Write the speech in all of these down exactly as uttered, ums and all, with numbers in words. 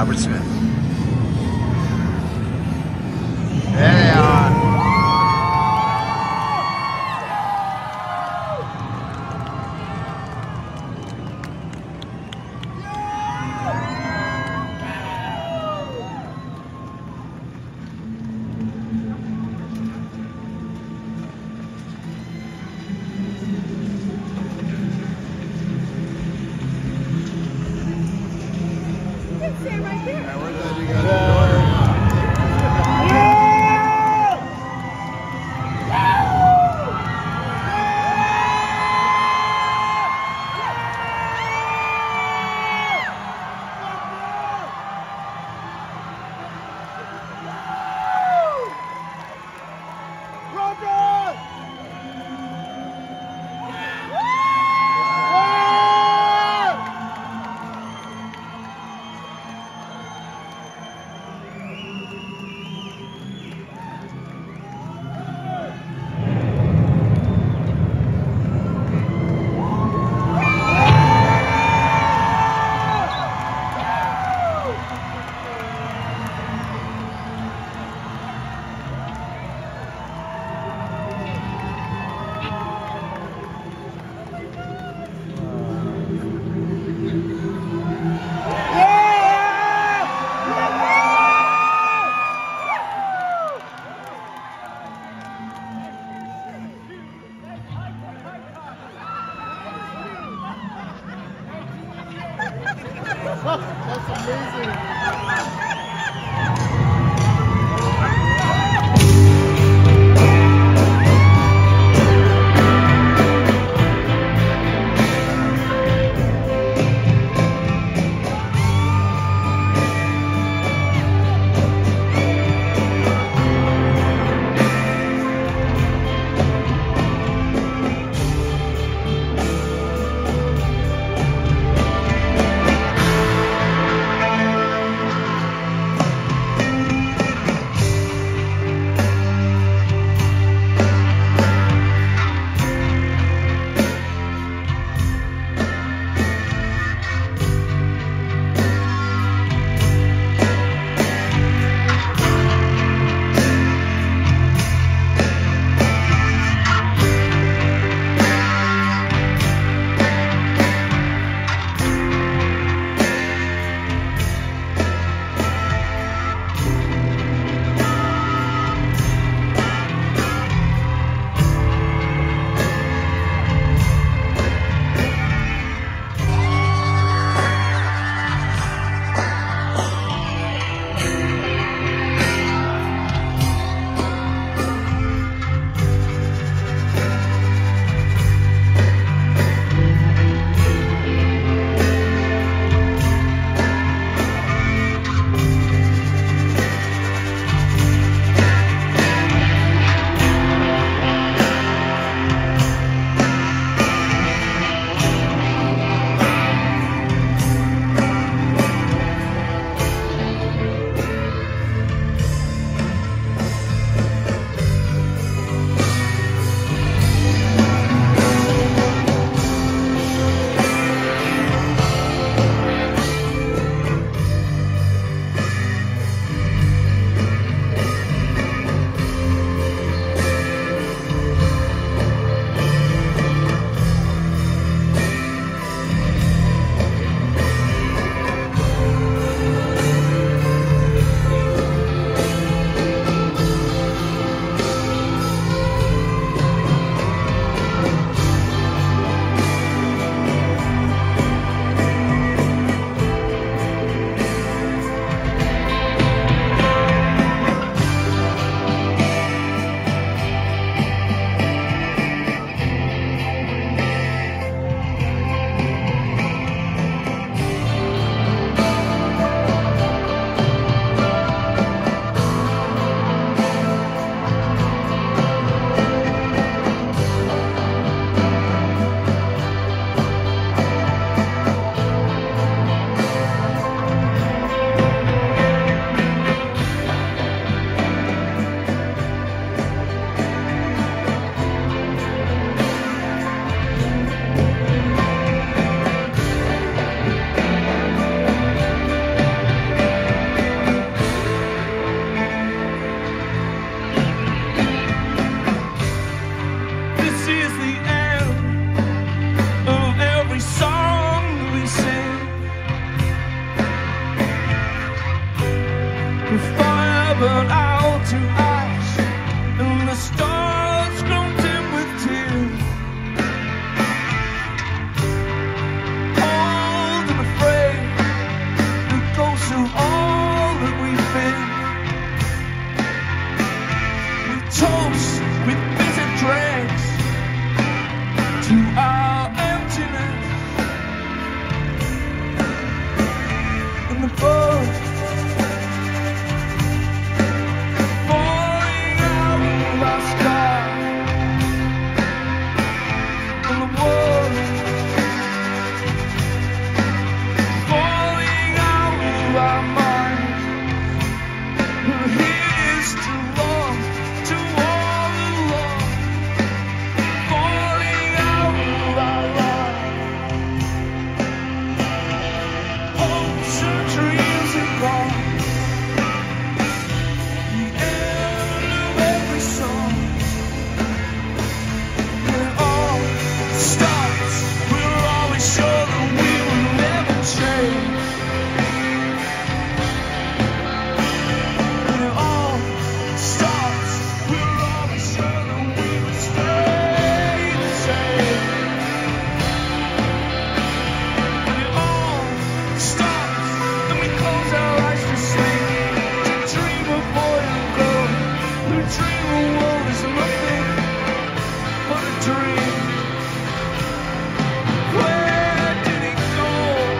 Robert Smith. There they are. Stand right there. Yeah, we're glad you got it. That's amazing. to ash, and the stars grow dim with tears. Old and afraid, we go through all that we've been. We toast with bitter dregs to our emptiness. And the birds falling out of our sky, and the world falling out of our minds. And here's to love, to all the love falling out of our lives. Hopes and dreams are gone. The end of every song. When it all stops, we're always sure that we will never change. When it all stops, we're always sure that we will stay the same. When it all stops, then we close our eyes to sleep, to dream of boy and girl, who dream a world is nothing but a dream. Where did it go?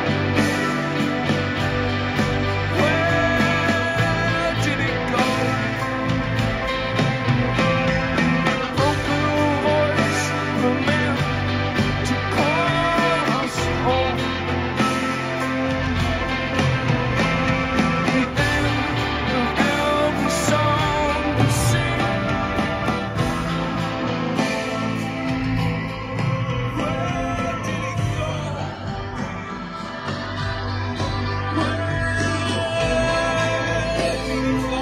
Where did it go? Broken voice of a man to call us home. The end of every song we sing. Where did it go? Where did it go?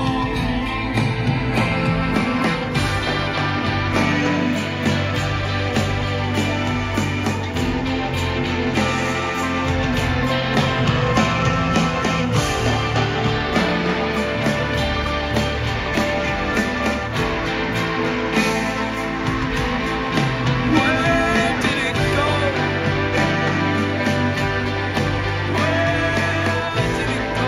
Where did it go? Where did it go?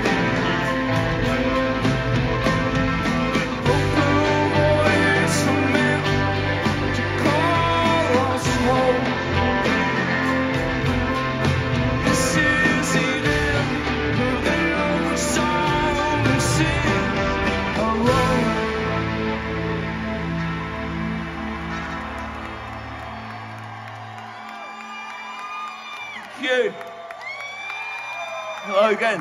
Broken voice of man to call us home. This is the end of every song we sing alone. Thank you. Hello again.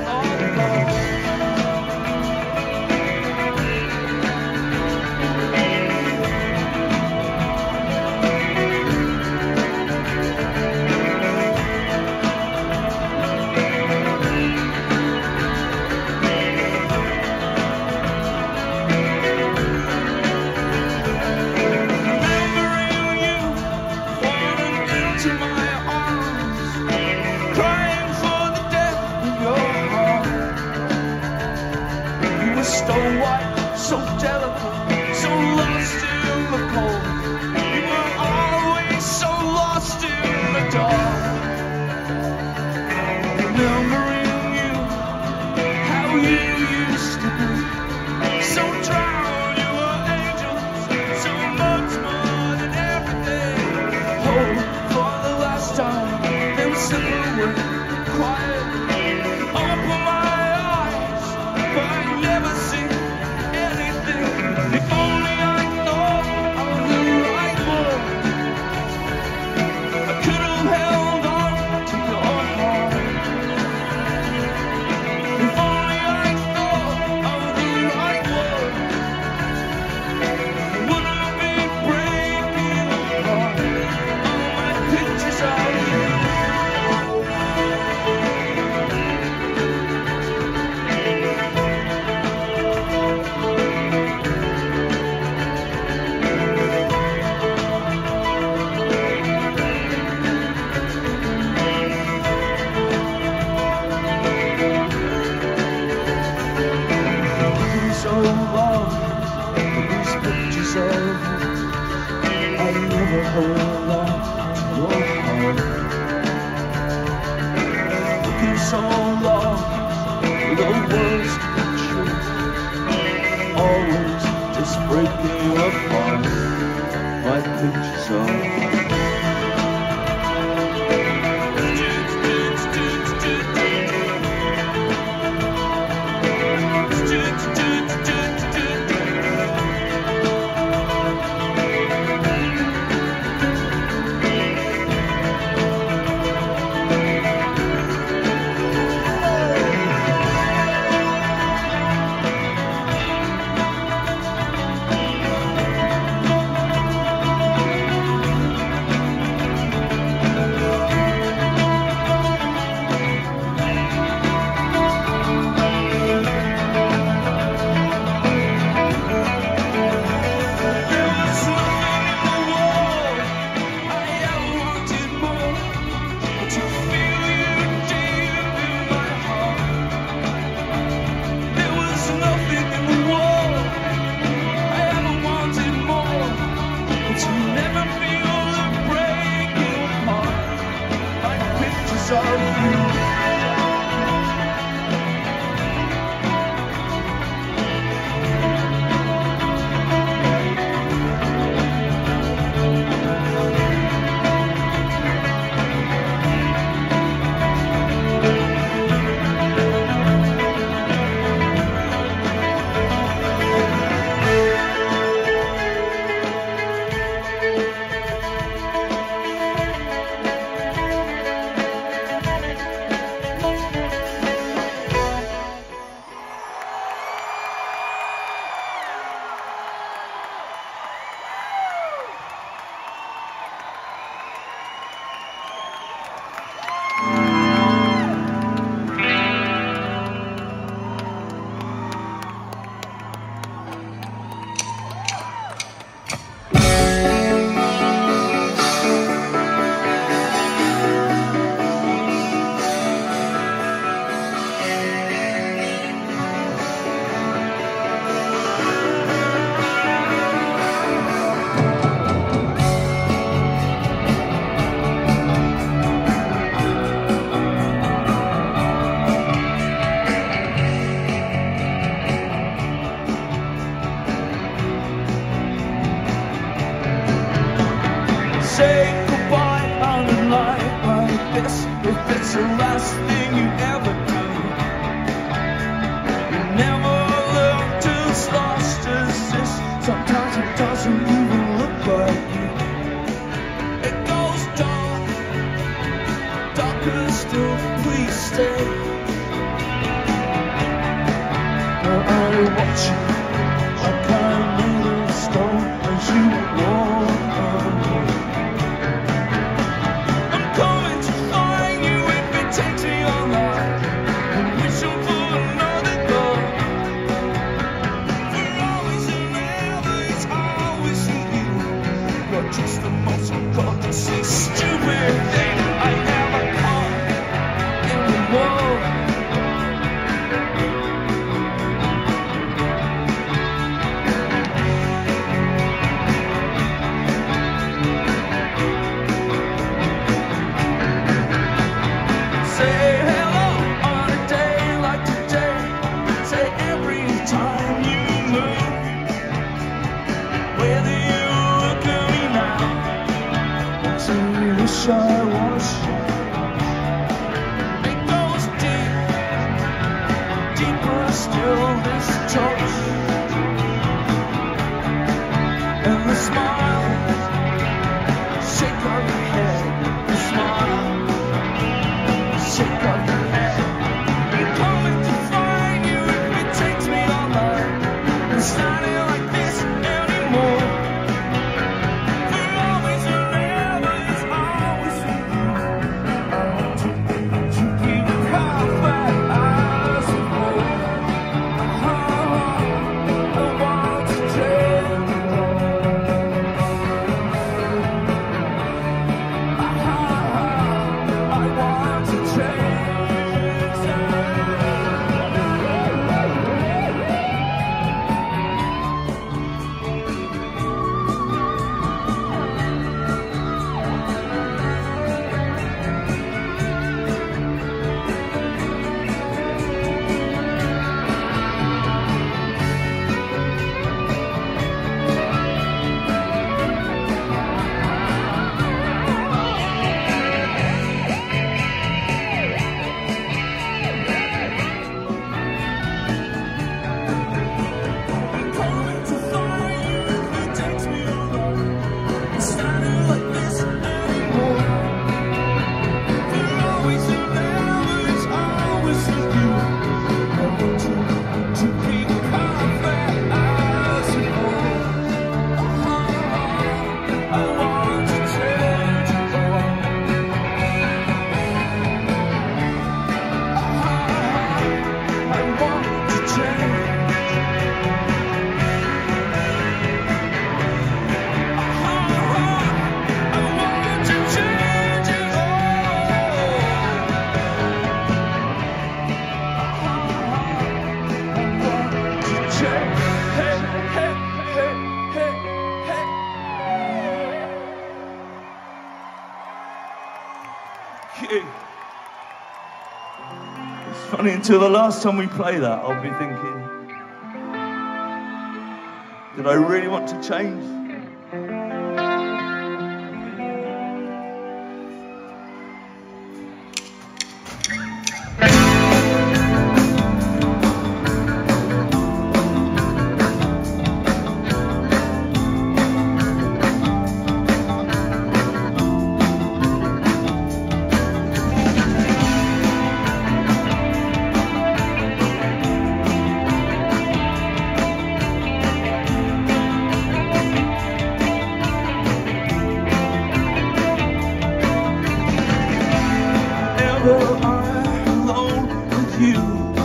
To my arms, crying for the death of your heart. You were so white, so delicate, so lost in the cold. You were always so lost in the dark. Remembering you, how you used to be, so drowned, you were angels, so much more than everything. Oh, time, then slip away, quiet, open my eyes, but I never see anything. If only I thought of the right word, I could have held on to your heart. If only I thought of the right word, I wouldn't be breaking apart. All my pictures are so long for these pictures of you. I never hold on to your heart. Looking so long for the words to be true, always just breaking apart. My pictures of you. touch you like I'm made of stone as you walk away. I'm coming to find you if it takes me all night. I'm wishing for another goal. For always and ever, it's always with you. You're just the most gorgeously stupid thing I ever caught in the world. Say hello on a day like today. Say every time you move. Whether you look at me now, say you wish I was. It goes deep, deeper still this touch. And the smile, shake of your head, the smile. Shake off your head. I'm coming to find you if it takes me all night. It's not like this anymore. For always and ever, it's always with you. I want to, to keep it perfect as before. I want to change it all. I want to change. It's funny, until the last time we play that, I'll be thinking, did I really want to change? Ever I'm alone with you,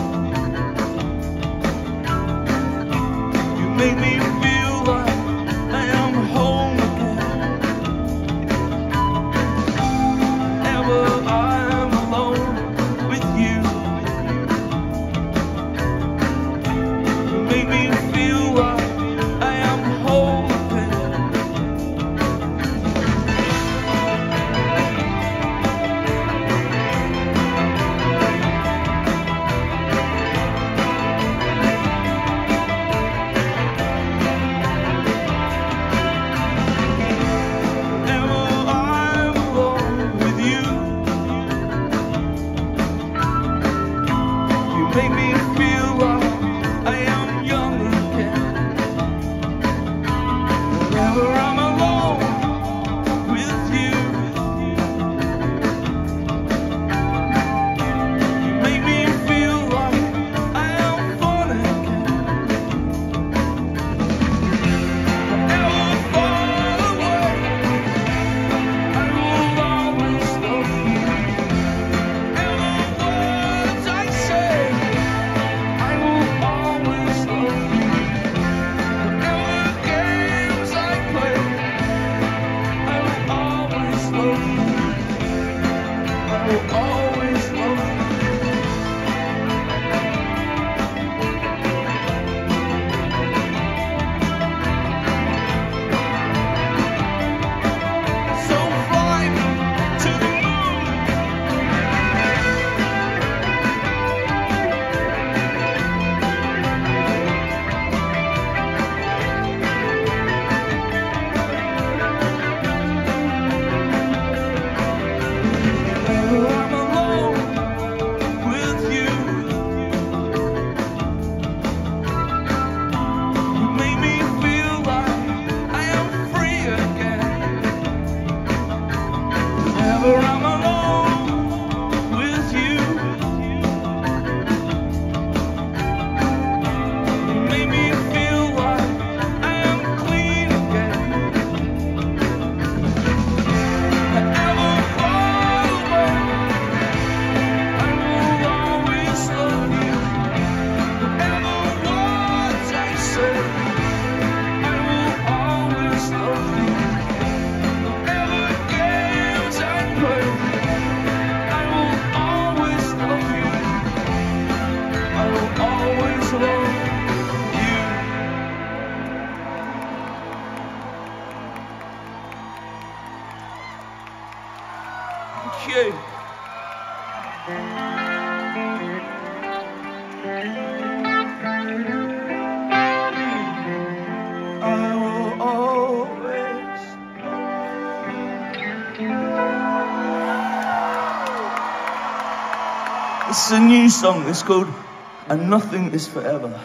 you make me feel like I am home again. Ever I'm alone with you, you make me feel like I am home again. Make me feel like I am young again. Whenever I'm alone with you, you make me feel like I am fun again. I will always. It's a new song, it's called And Nothing Is Forever.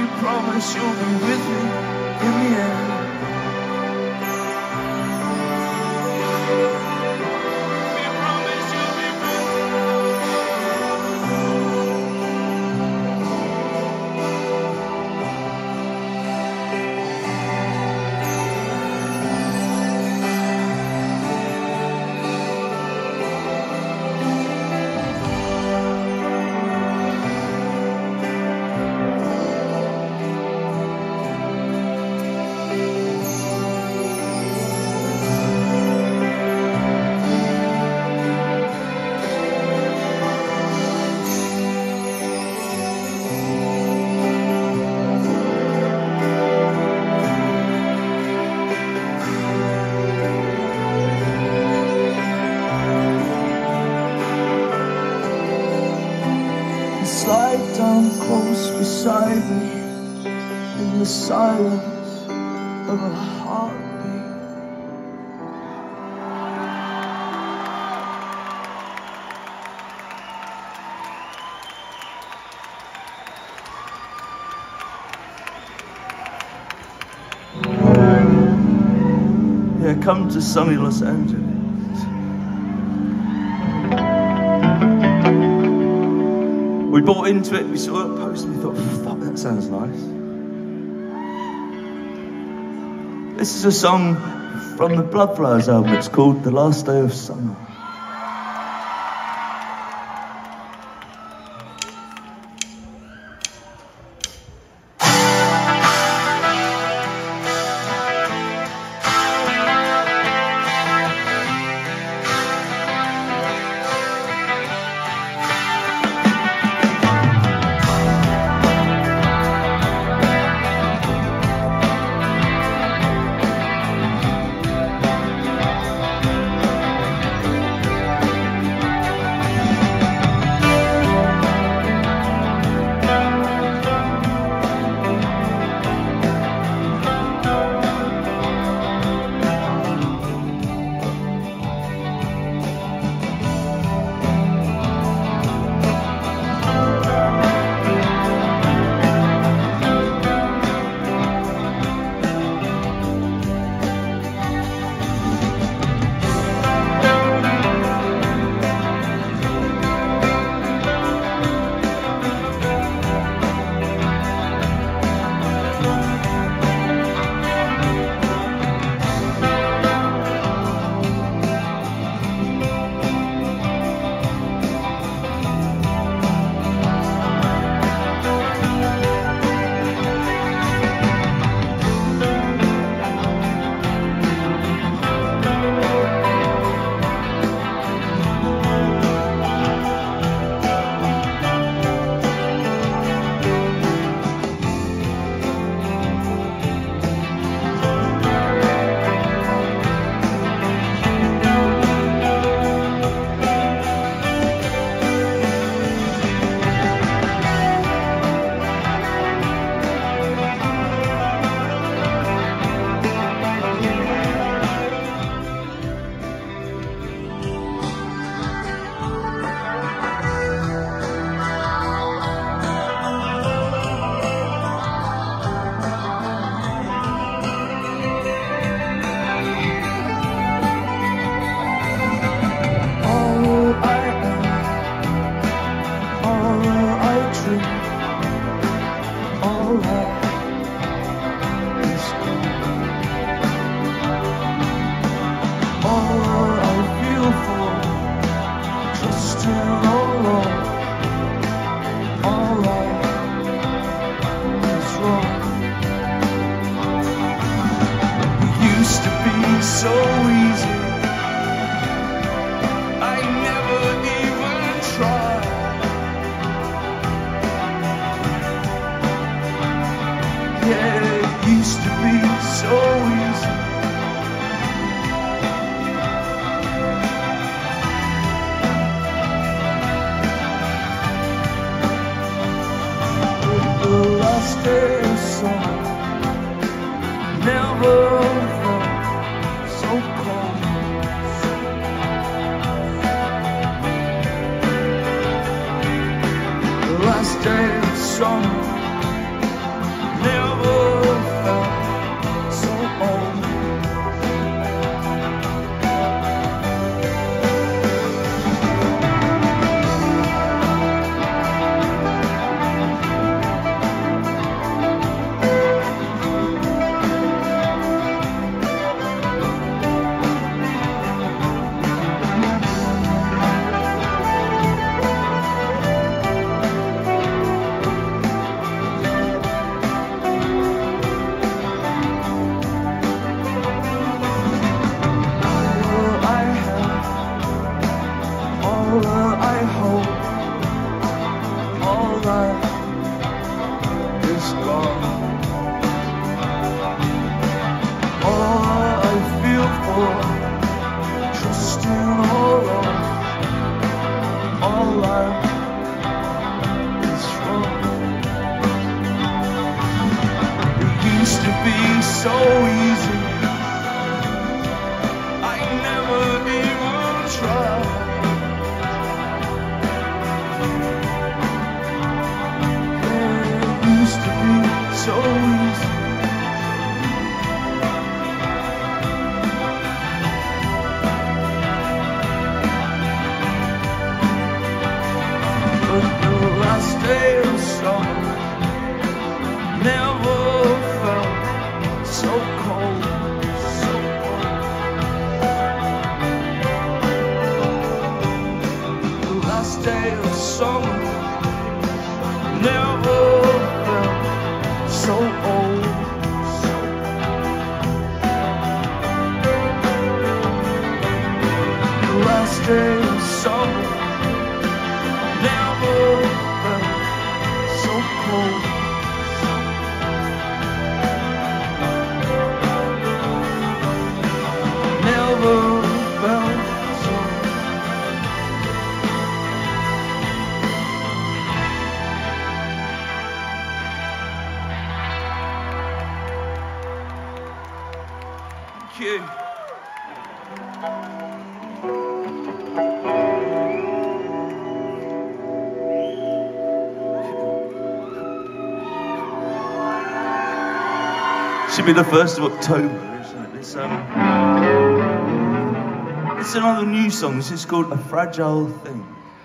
promise you'll be with me in the end. Slide down close beside me in the silence of a heartbeat. Yeah, come to sunny Los Angeles. We bought into it, we saw a post and we thought, fuck, that sounds nice. This is a song from the Bloodflowers album. It's called The Last Day of Summer. So easy, I never even tried. Yeah, it used to be so easy. The last day of All I feel for, trusting all love, all life is wrong. It used to be so easy, I never even tried. It used to be so easy. But the last day of summer never felt so cold, so cold. The last day of summer never felt so old, so cold. The last day of summer never felt so cold. Never felt so. Thank you. Should be the first of October, isn't it? It's, um, it's another new song. This is called A Fragile Thing.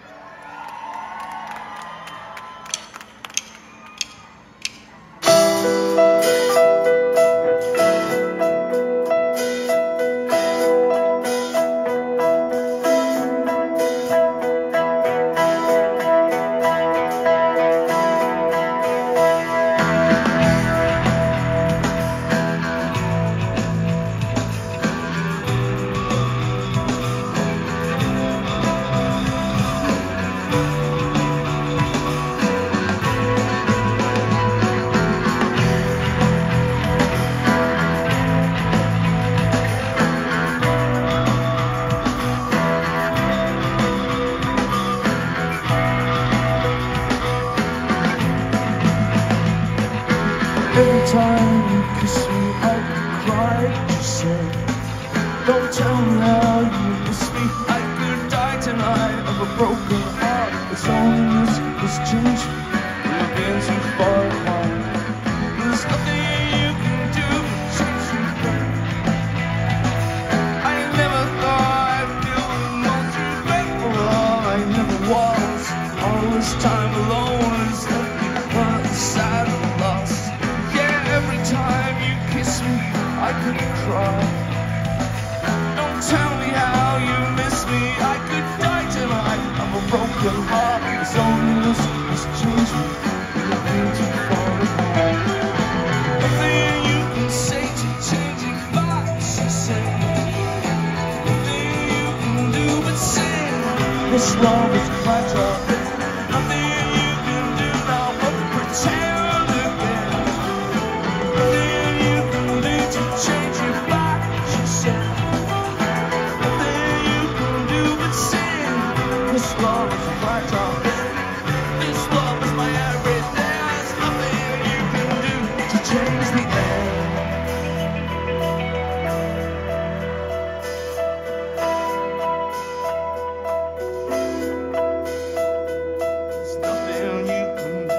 Every time you kiss me, I could cry. You said, don't tell me how you miss me. I could die tonight of a broken heart. It's only this has changed me. We've been too far apart. There's nothing you can do to change me back. I never thought I'd feel the most regretful love. I never was. All this time alone has left me but sad and lost. Every time you kiss me, I could cry. Don't tell me how you miss me. I could die tonight of a broken heart. It's only this has changed me. You've been too far apart. Nothing you can say to change it back, she said. Nothing you can do but sing. This love is fragile. Nothing you can do now but pretend. This love is fragile. This love is my everything. There's nothing you can do to change the end. There's nothing you can do.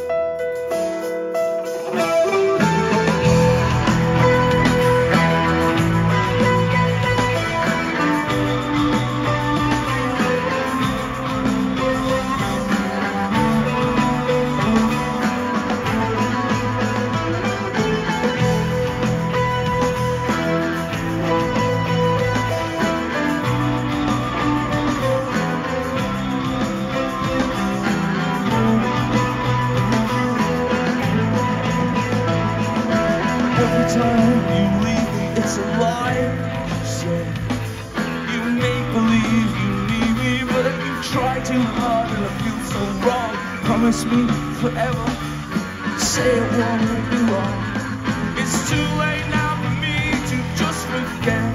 Every time you leave me, it's a lie. You say you make believe you need me, but you try too hard and I feel so wrong. Promise me forever. Say say it won't be wrong. It's too late now for me to just forget.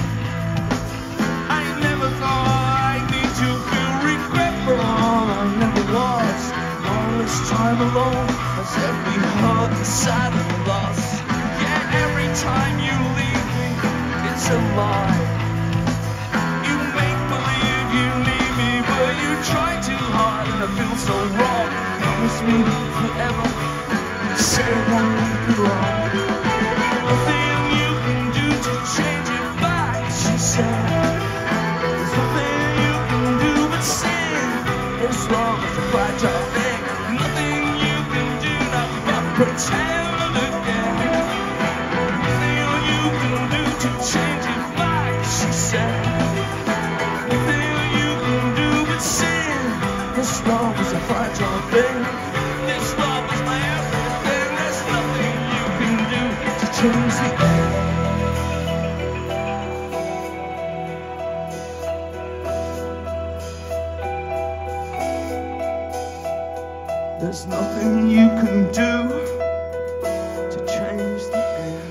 I never thought I'd need to feel regret for all I never was. All this time alone has every heart inside of a loss. Yeah, every time you leave me, it's a lie. You make believe you need me, but you try too hard and I feel so wrong. Promise me forever, say it won't be wrong. Nothing you can do to change it back, she said. There's nothing you can do but sin. As long as I fight your thing, nothing you can do now but pretend again. Nothing you can do to change it back, she said. Nothing you can do but sin. As long as I fight your thing, this love is my everything. There's nothing you can do to change the end. There's nothing you can do to change the end.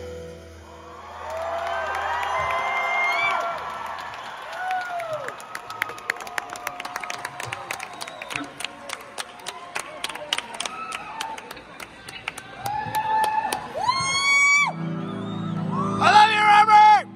I love you, Robert!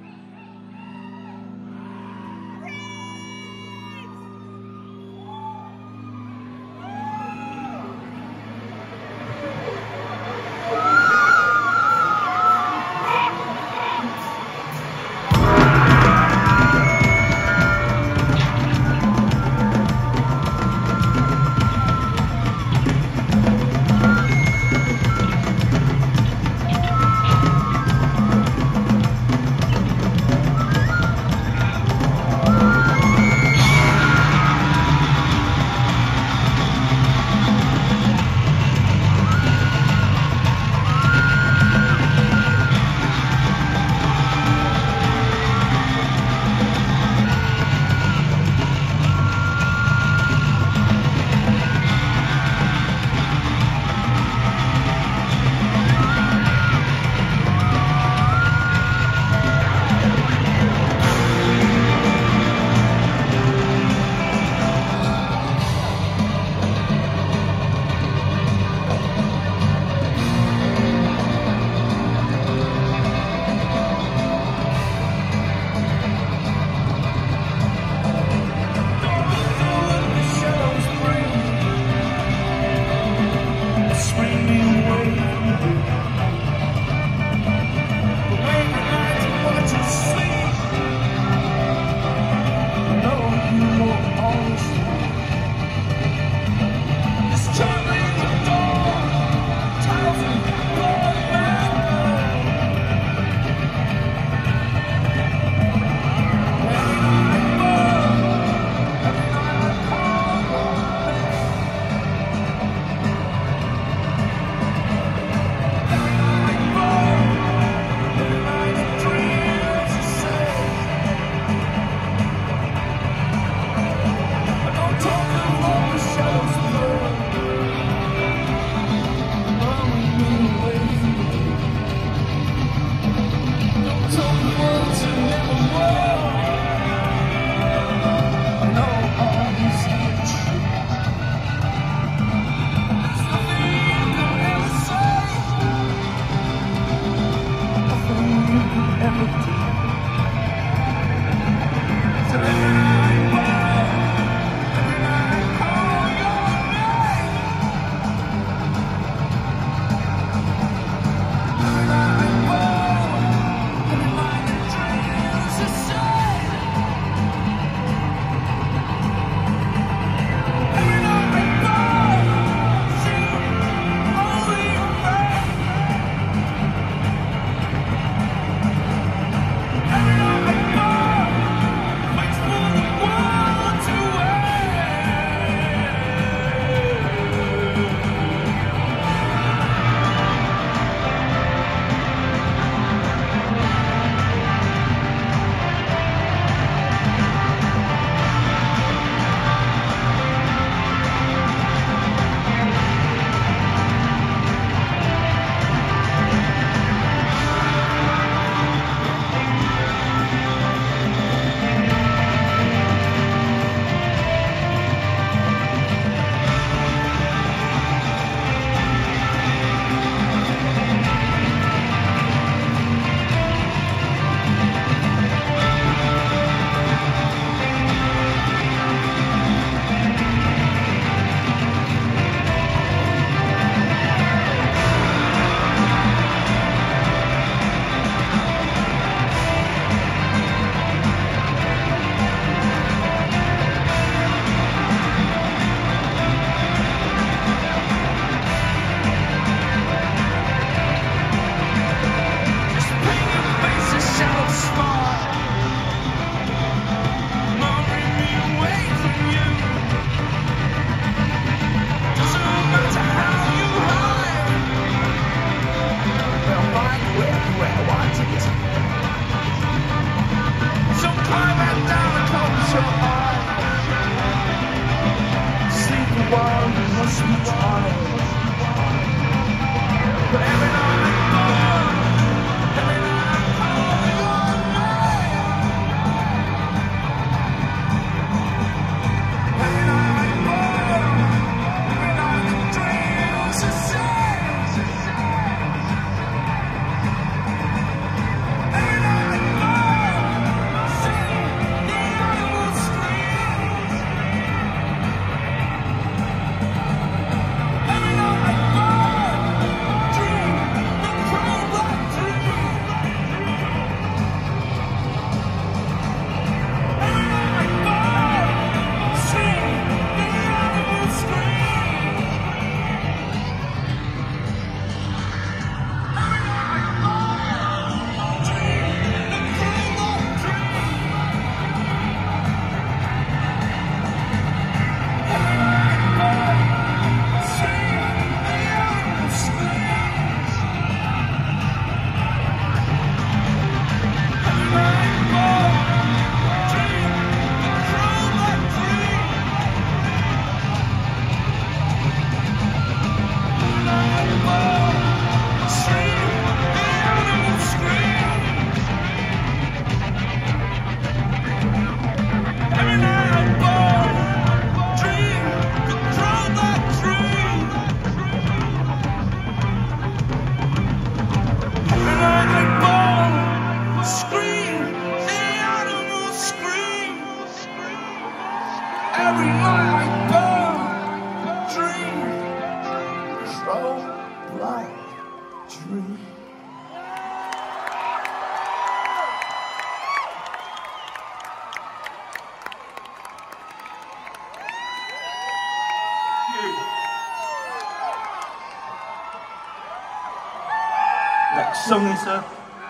Next song is a.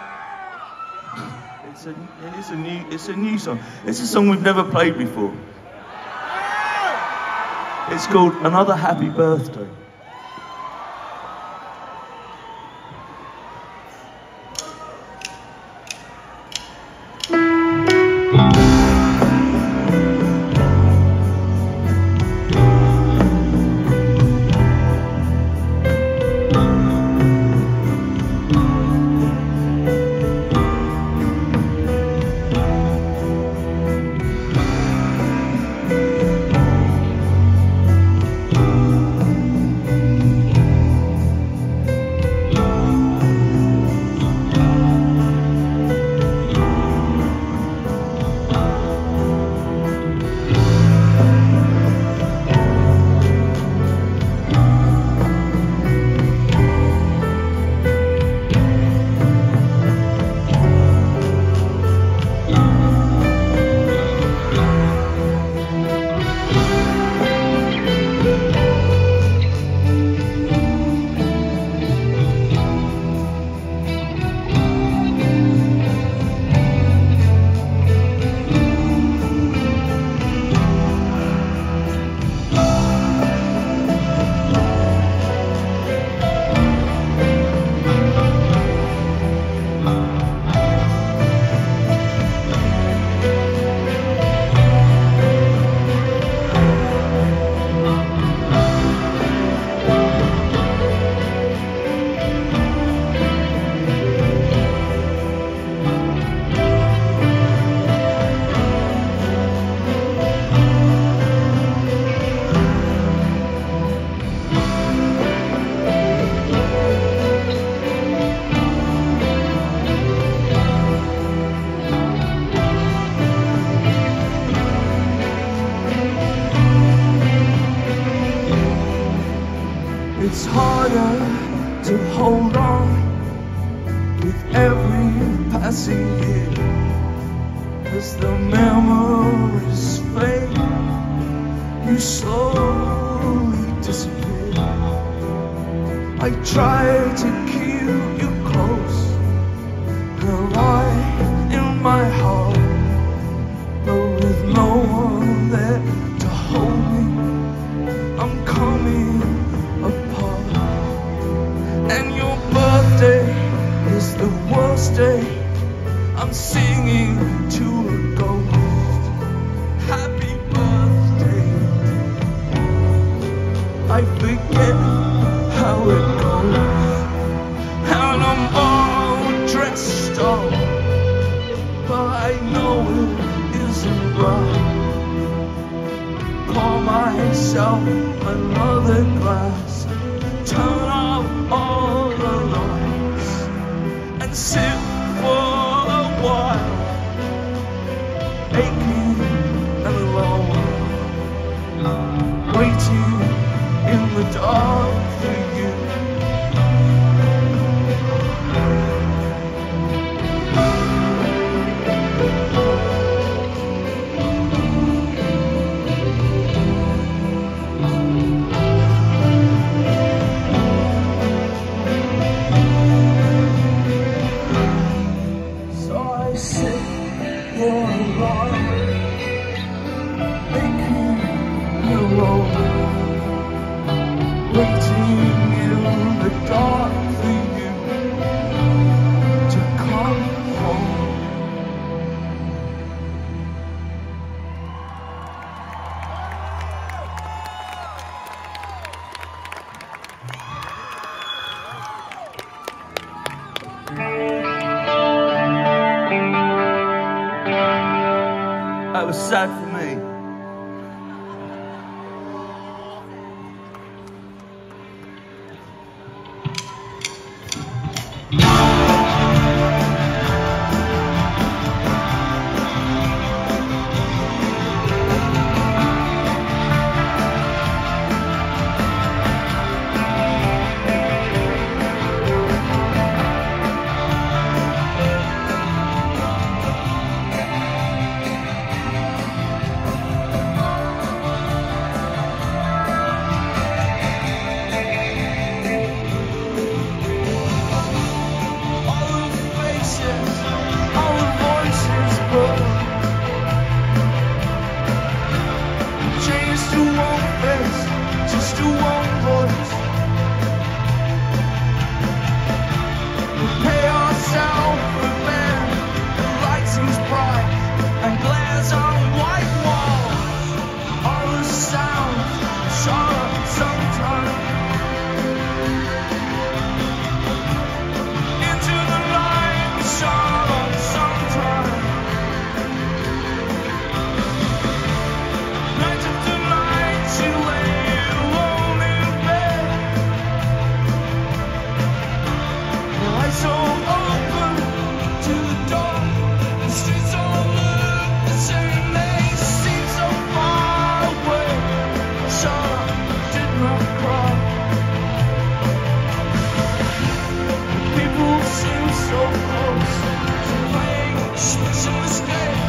It's a. It's a new. It's a new song. It's a song we've never played before. It's called Another Happy Birthday. It's harder to hold on with every passing year as the memories fade, you slowly disappear. I try to keep you close, alive in my heart, but with no one there to hold me, I'm coming apart. And your birthday is the worst day, I'm singing to a ghost. Happy birthday. I forget how it goes, and I'm all dressed up, but I know it isn't right. Pour myself another glass, turn off all the lights, and sit for a while, aching and alone, waiting in the dark for you. So I sit here alone, aching and alone, waiting in the dark for you to come home. That was sad for me. eyes all open to the dark. The streets all look the same. They seem so far away. Charlotte did not cry. People seem so close to playing special escape.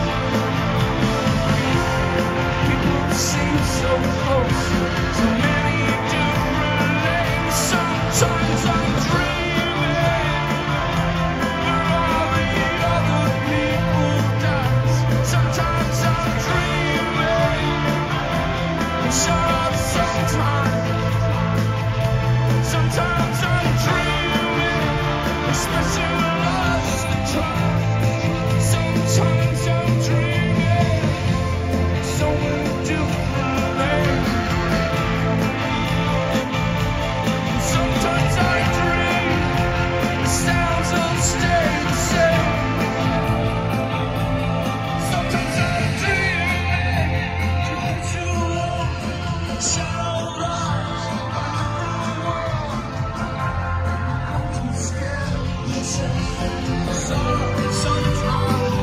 People seem so close to many different names. Sometimes I'm dreaming where all the other people dance. Sometimes I'm dreaming and shut up sometimes. Sometimes I'm dreaming of specialized time. Sometimes I'm dreaming so many different names. Sometimes I dream the sounds all stay the same. Sometimes I dream you're too long, shadowed eyes, I'm too scared to say. Sometimes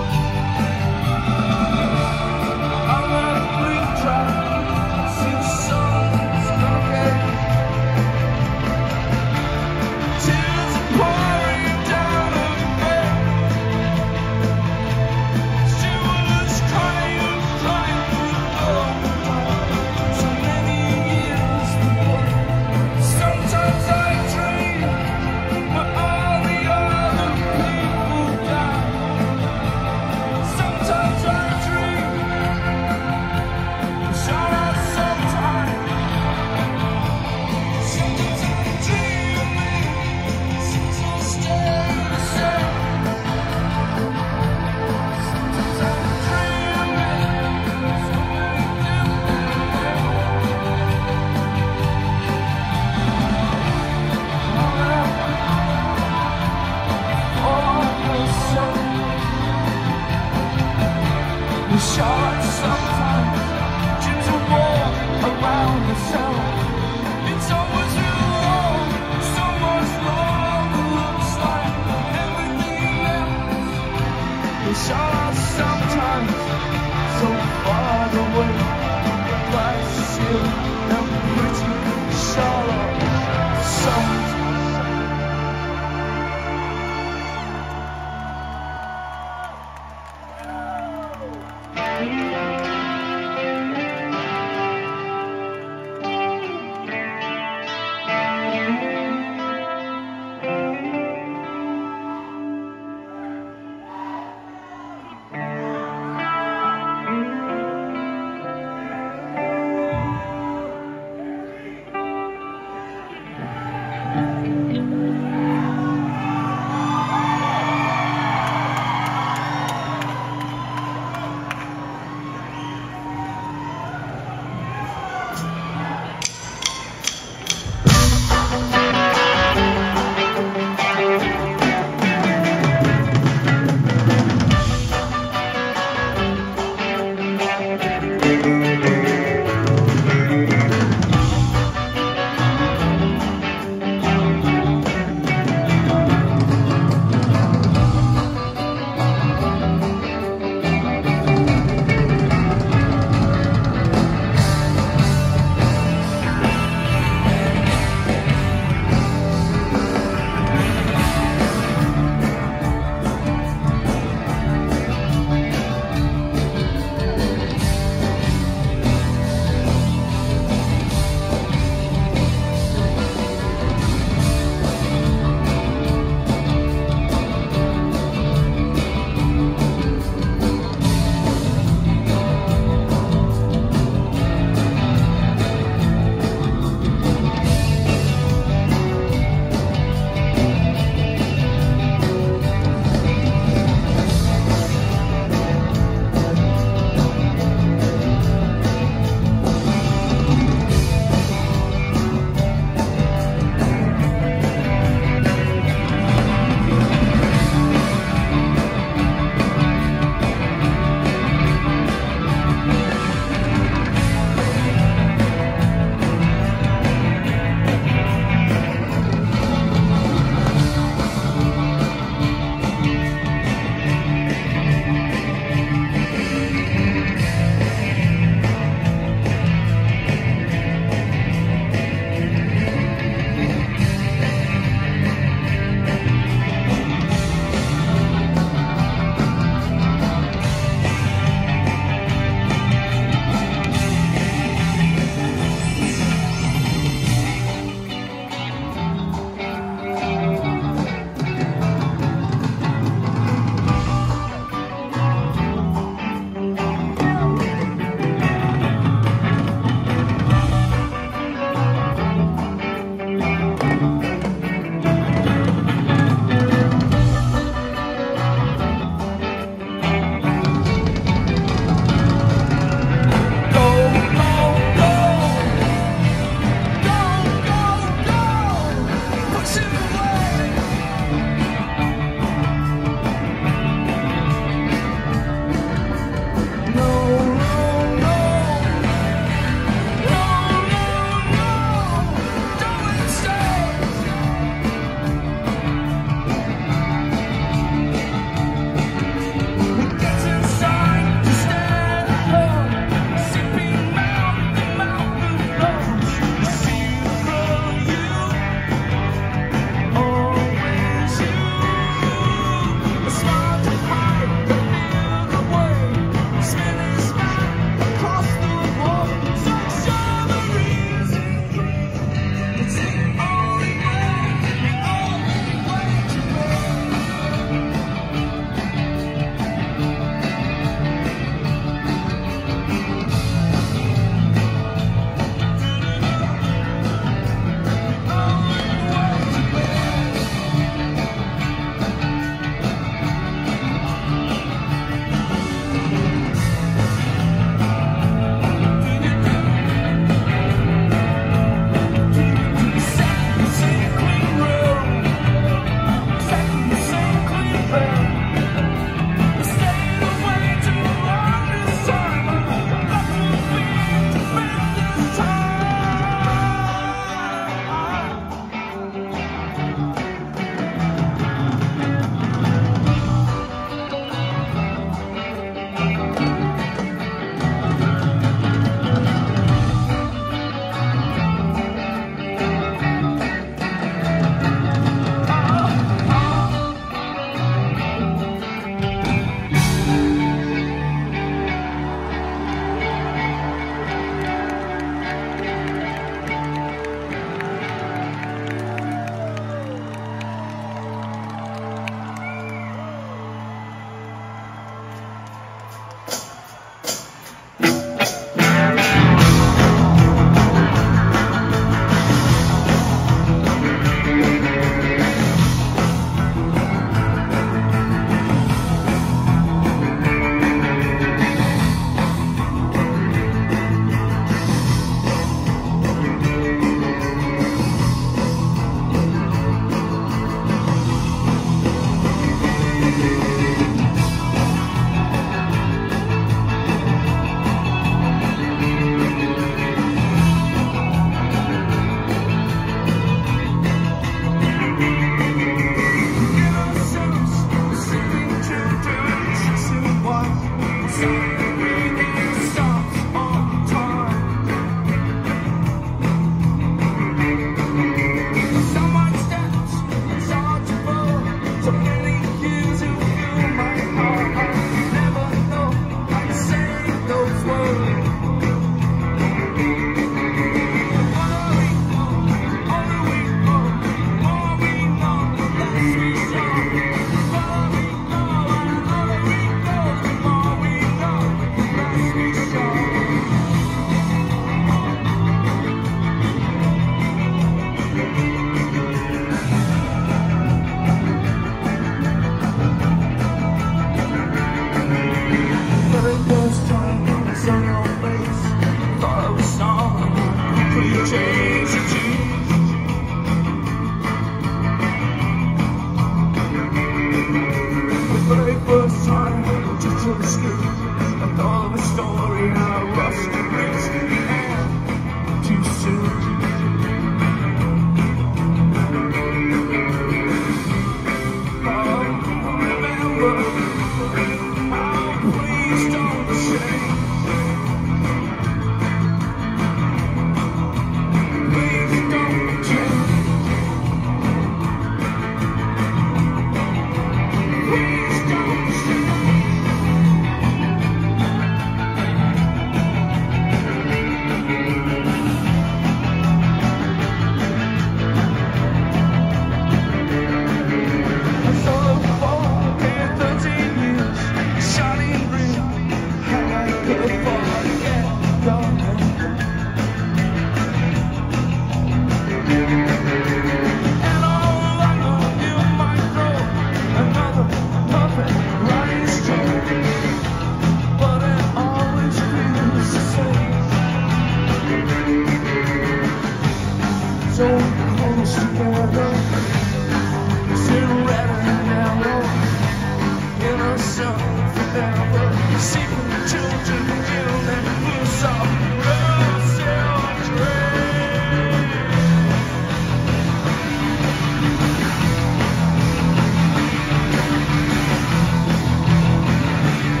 I'm at a bleak track, see the sun's broken. Tears are pouring down on me. She was crying, crying for so many years ago. Sometimes I dream, but all the other people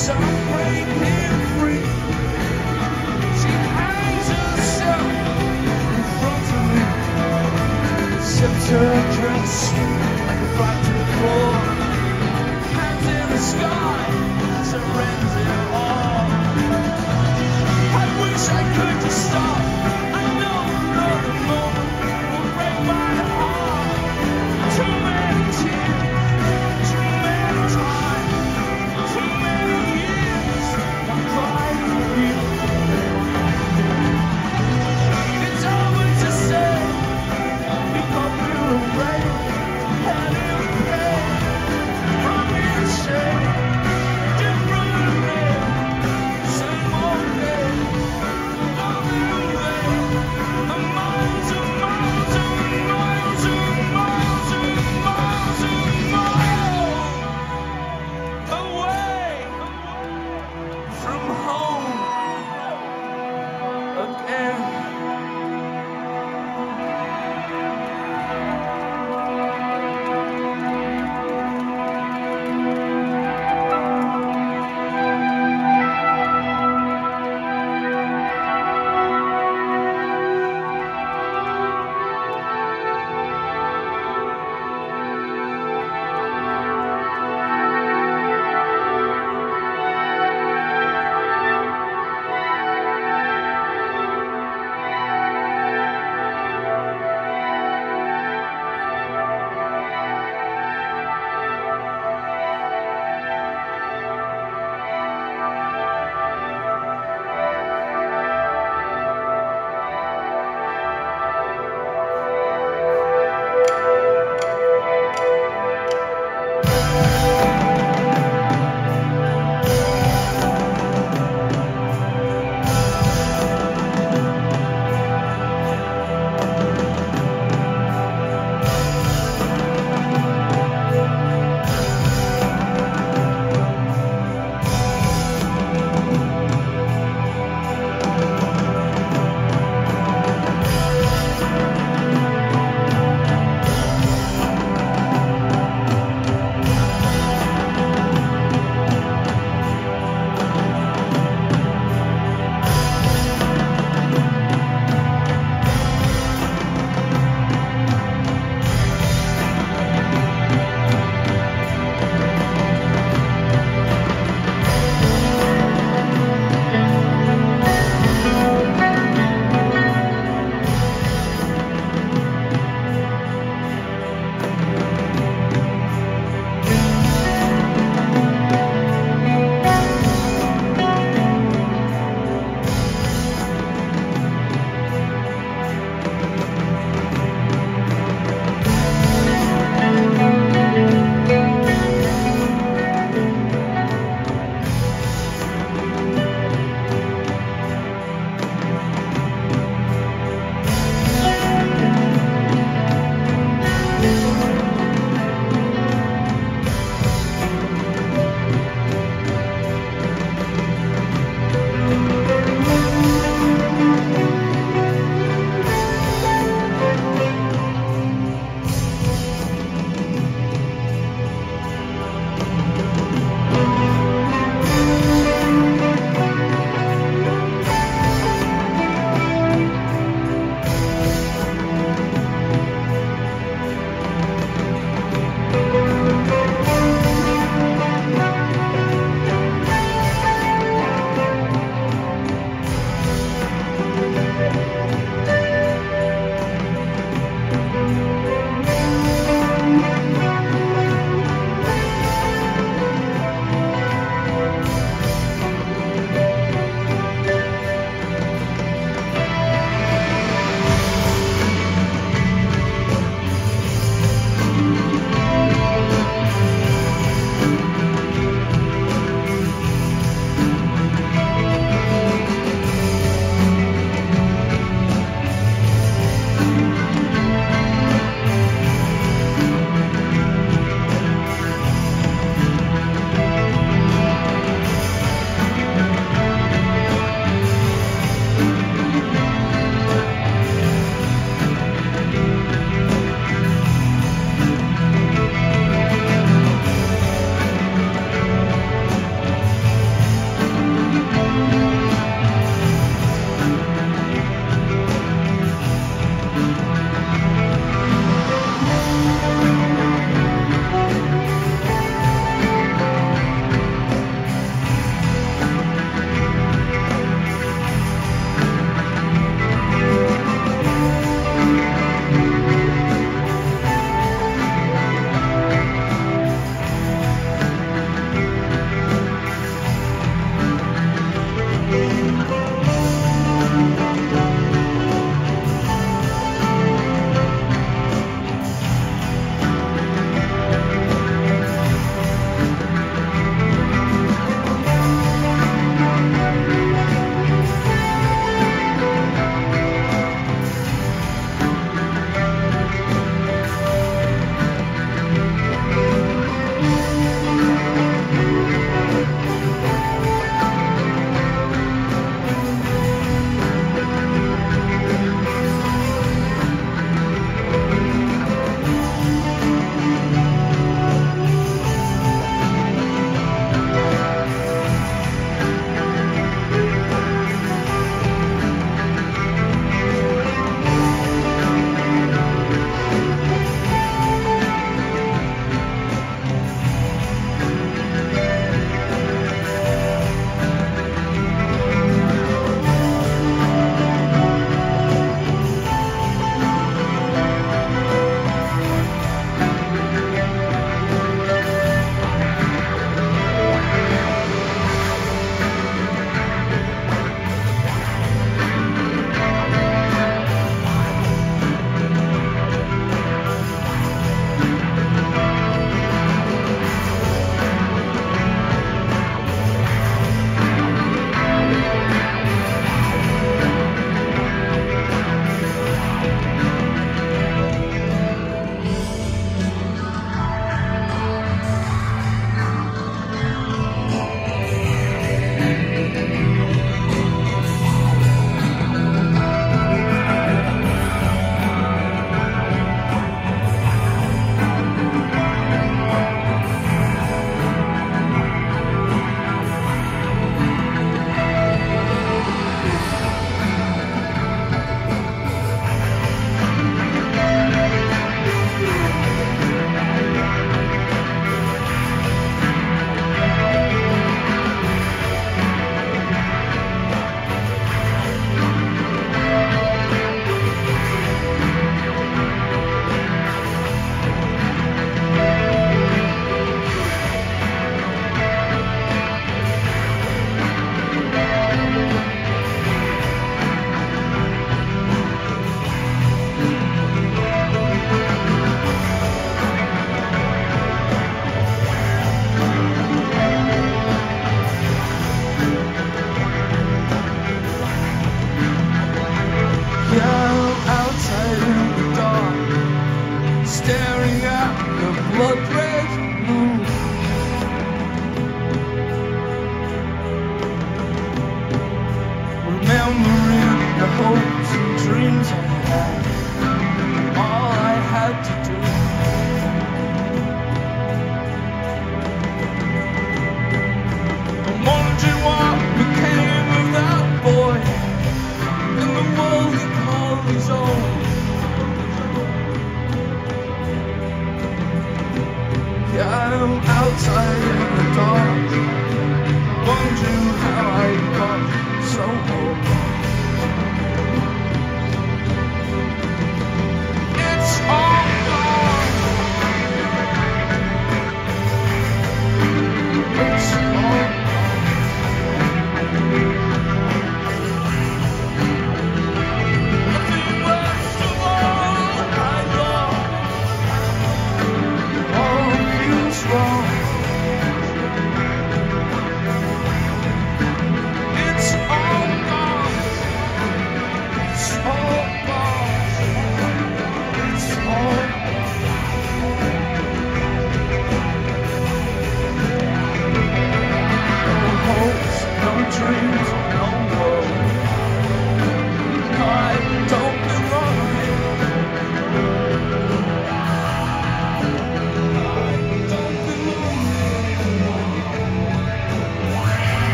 so breaking free. She hangs herself in front of me, sips her dress like a frightened floor, hands in the sky, surrenders it all. I wish I could just stop. I know another moment will break my heart. Too many tears, too many times, too many years I've cried for you. It's over to say you hope you're brave and in pain. I'm in shame.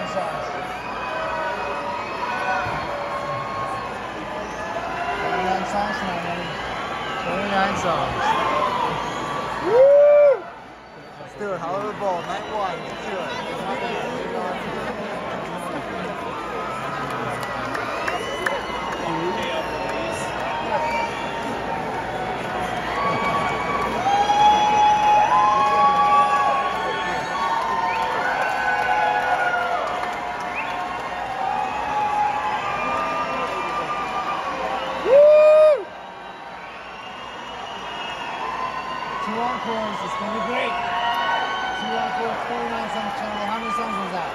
songs. twenty-nine songs tonight, buddy. twenty-nine songs. Woo! Let's do it. Hollywood Bowl, night one. Let's do it. Two encores, it's gonna be great. Two encores, twenty-nine songs. How many songs was that?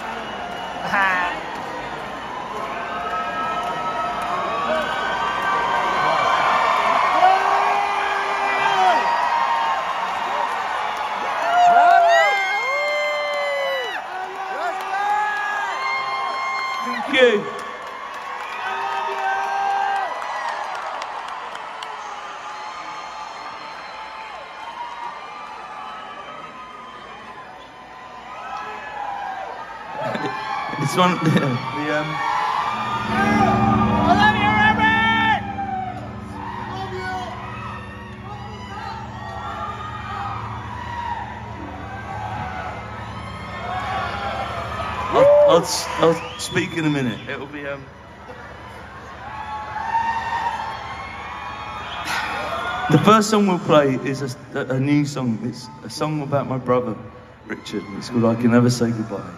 Thank you. It's one the, the um I love you, Robert! I'll, I'll, I'll speak in a minute. It'll be um the first song we'll play is a, a new song. It's a song about my brother Richard. It's called I Can Never Say Goodbye.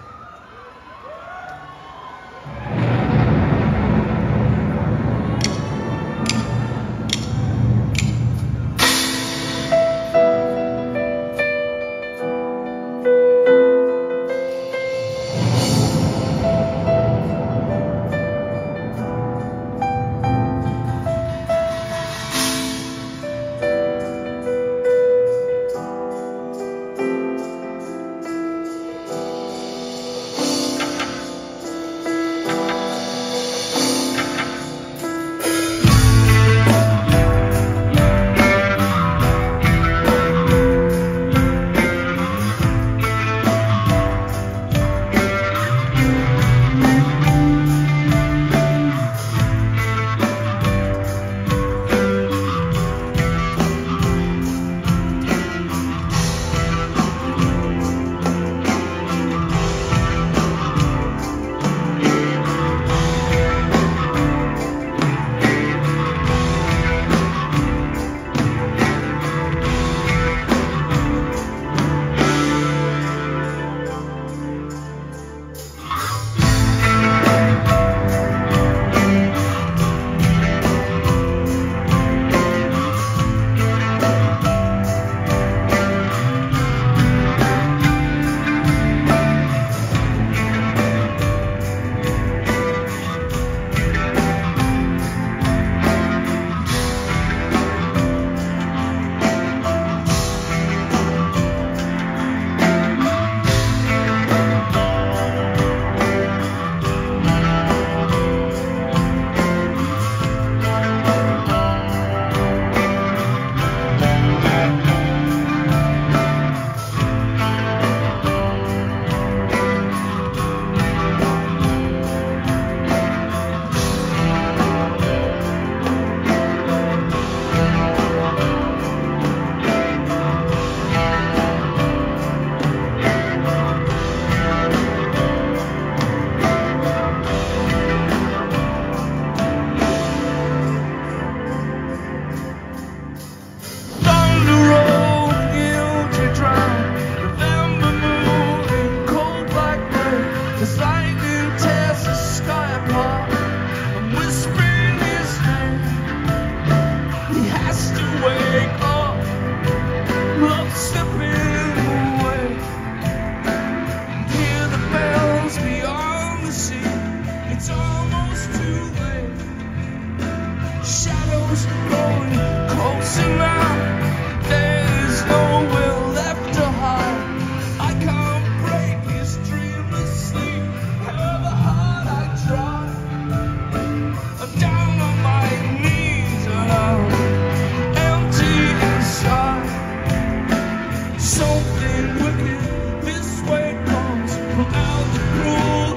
Something wicked this way comes from out the cruel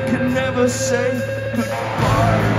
can never say goodbye.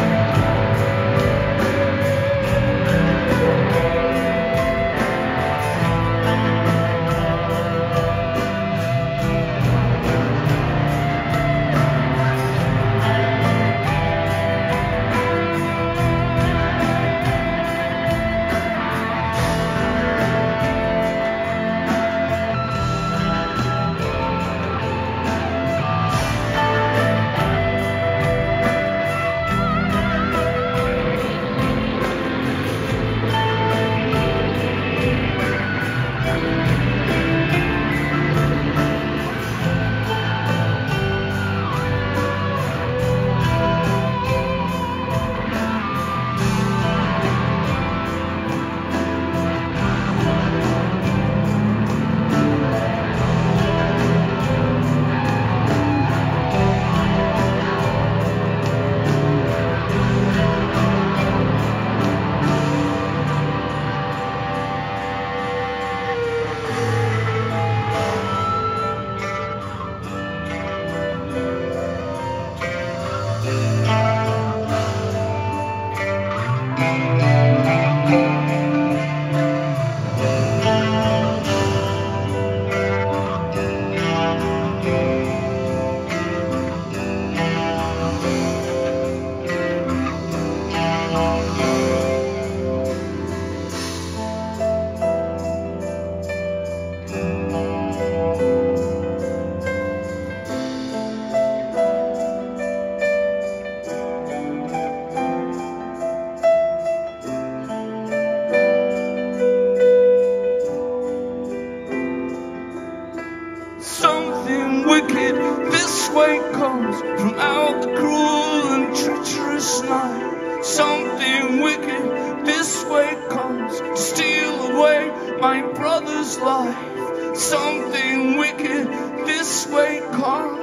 Something wicked this way comes from out the cruel and treacherous night. Something wicked this way comes to steal away my brother's life. Something wicked this way comes.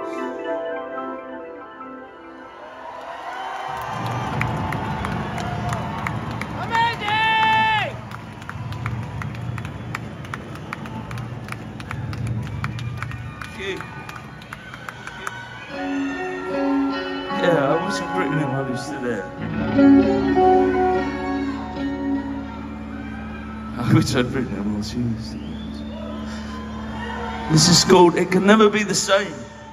Yeah, I wasn't written in while he stood there. I wish I'd written him while she was stood there. This is called It Can Never Be the Same.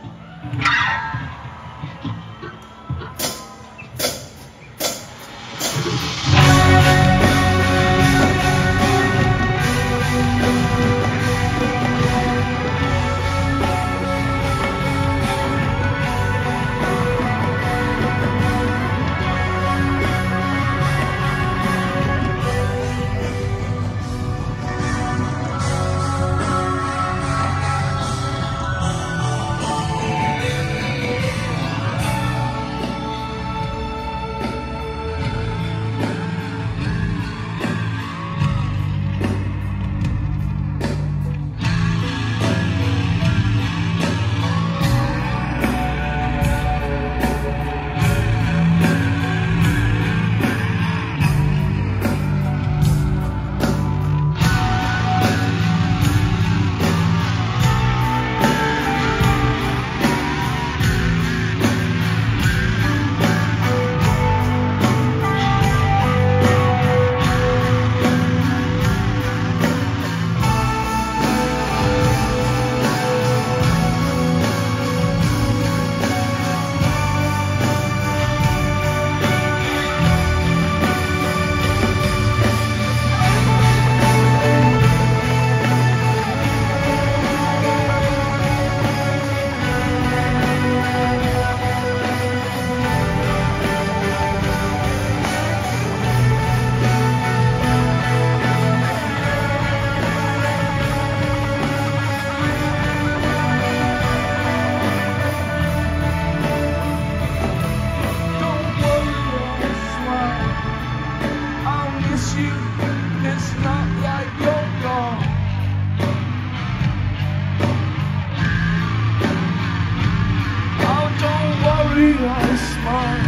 I smile.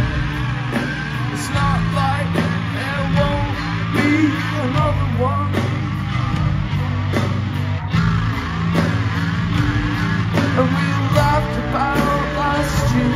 It's not like there won't be another one. And we laughed about last year.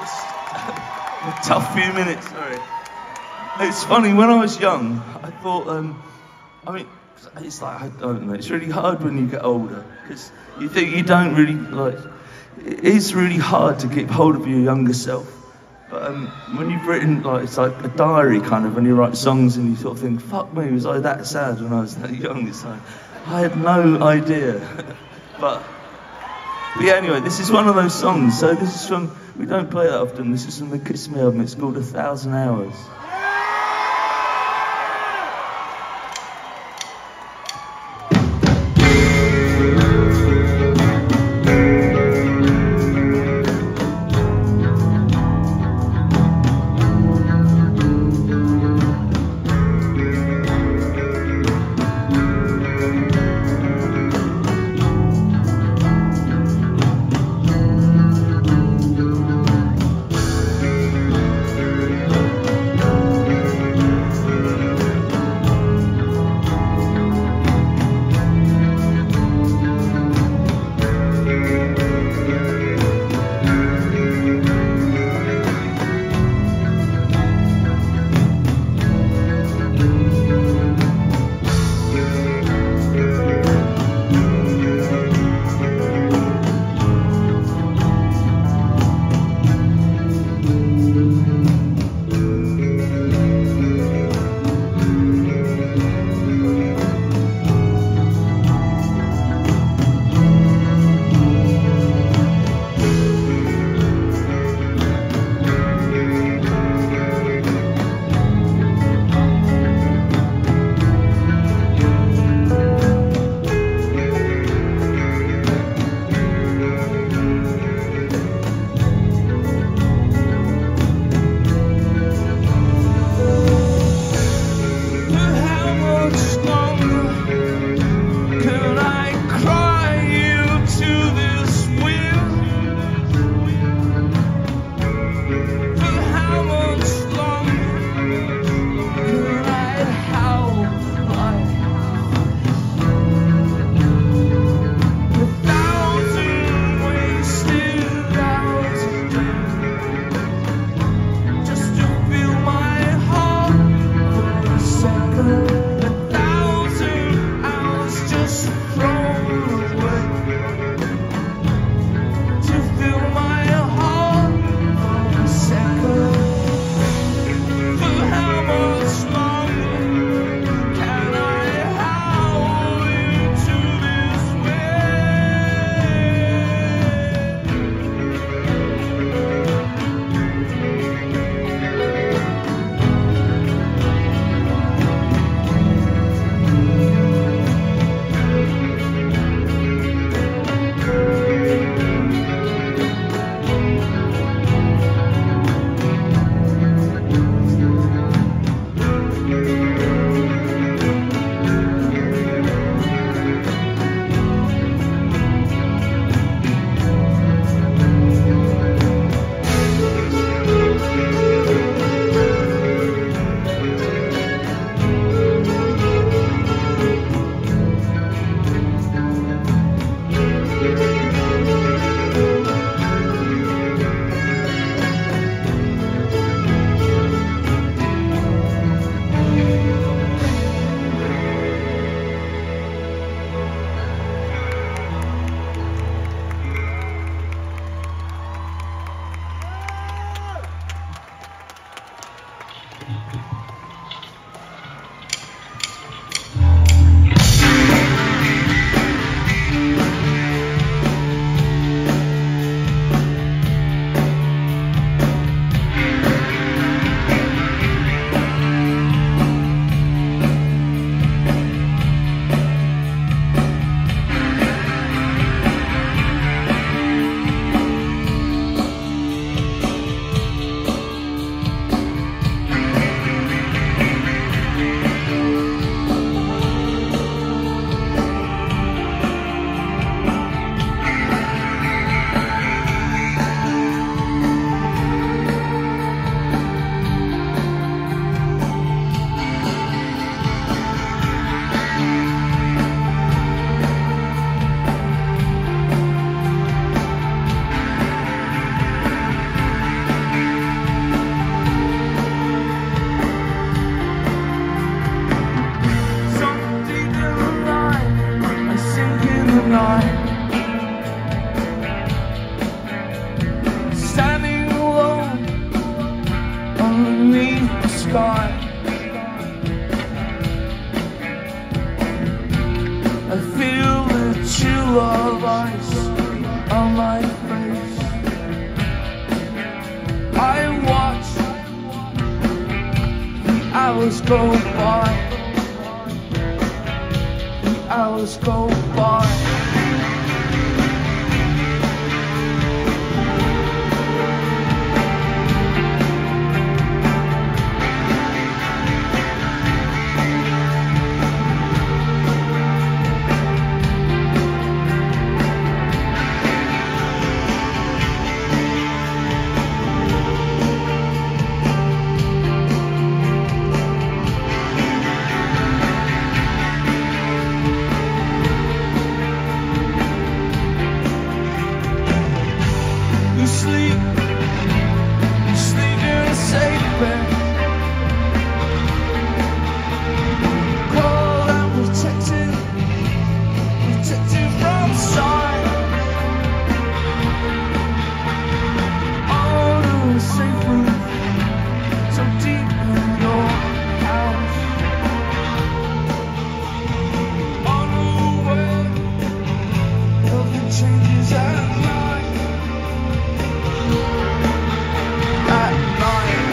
A tough few minutes, sorry. It's funny, when I was young, I thought, um, I mean, it's like, I don't know, it's really hard when you get older, because you think you don't really, like, it is really hard to keep hold of your younger self. But um, when you've written, like, it's like a diary kind of, when you write songs and you sort of think, fuck me, was I that sad when I was that young? It's like, I had no idea. but, but yeah, anyway, this is one of those songs. So this is from, we don't play that often, this is from the Kiss Me album, it's called A Thousand Hours. hours go by. The hours go by. You sleep, you sleep in a safe bed, cold and protected, protected from sight. On a safe room, so deep in your house, unaware of the changes at night. At night.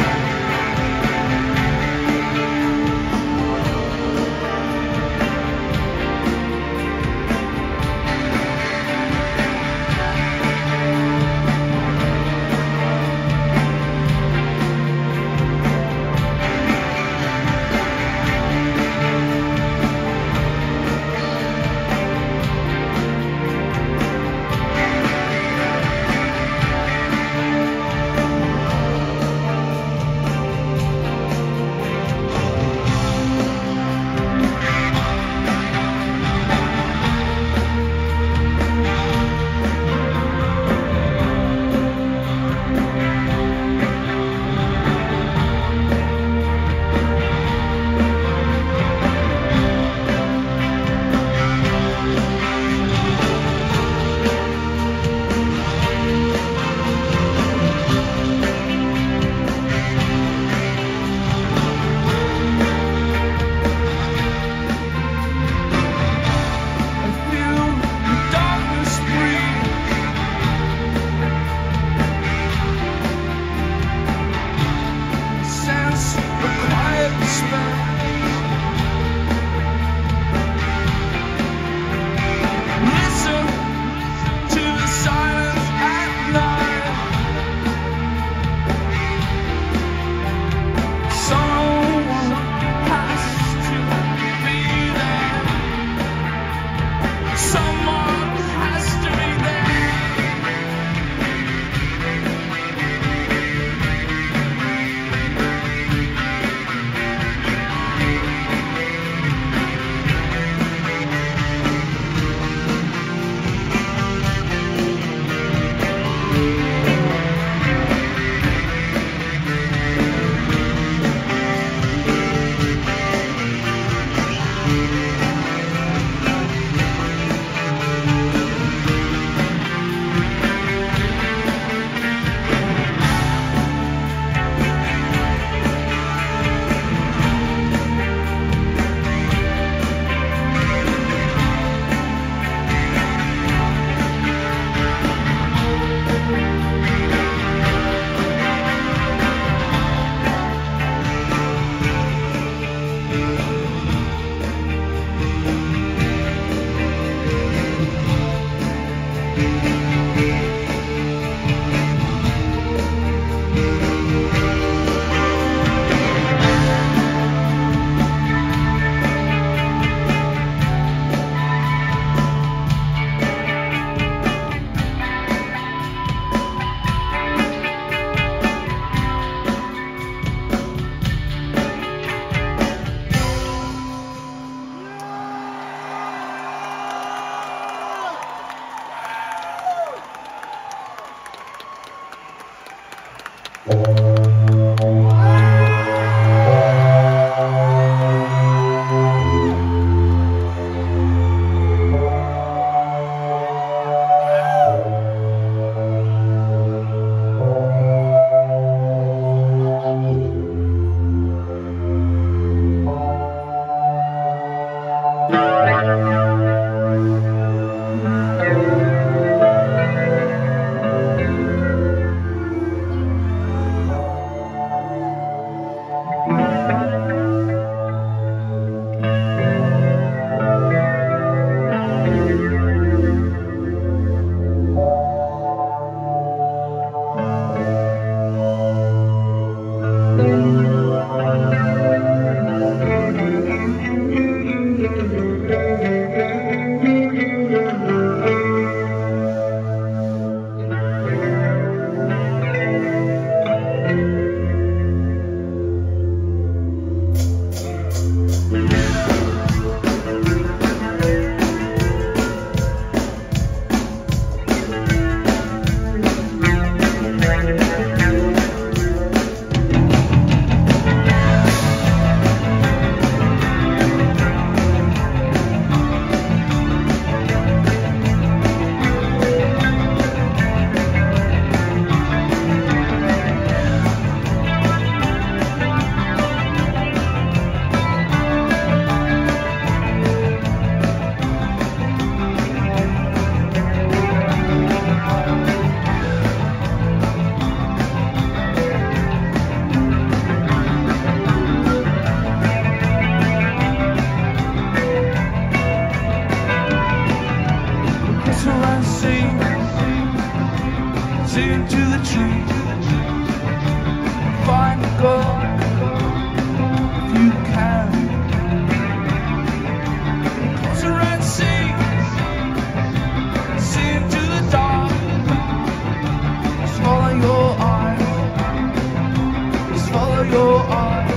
eyes.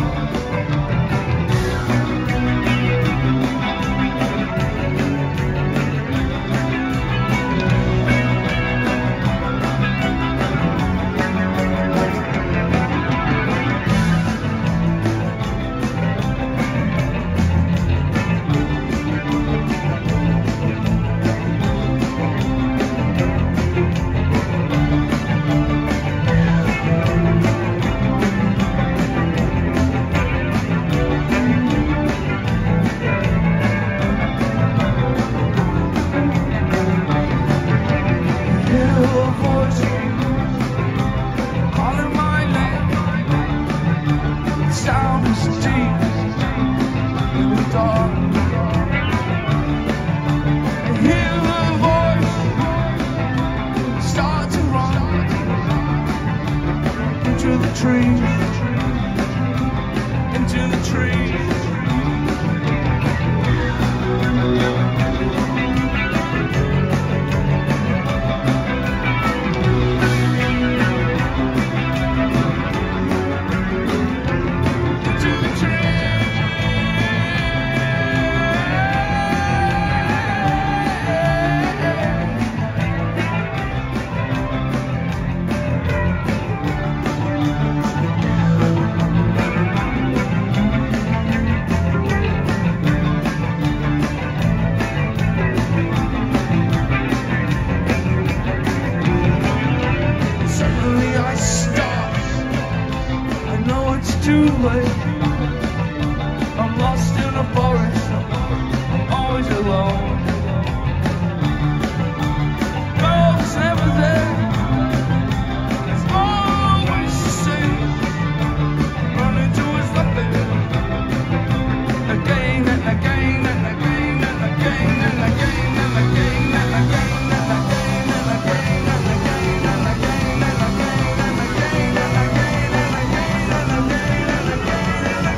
Into the trees, into the trees. Too late. I'm lost in a forest. I'm always alone. Love's never there. It's always the same. Running towards nothing. Again and again and again and again and again and again and again and again and again and again and again and again and again and again and again and again.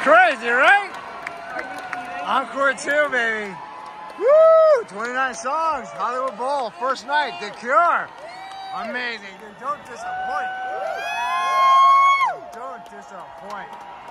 Crazy, right? Encore two, baby. Woo! twenty-nine songs, Hollywood Bowl, first night, The Cure. Amazing, dude. Don't disappoint. Don't disappoint.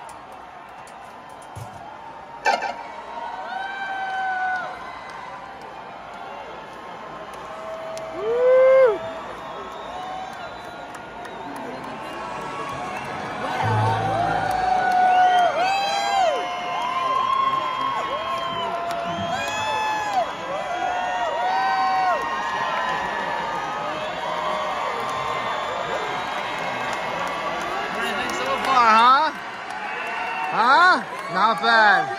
Huh? Huh? Not bad.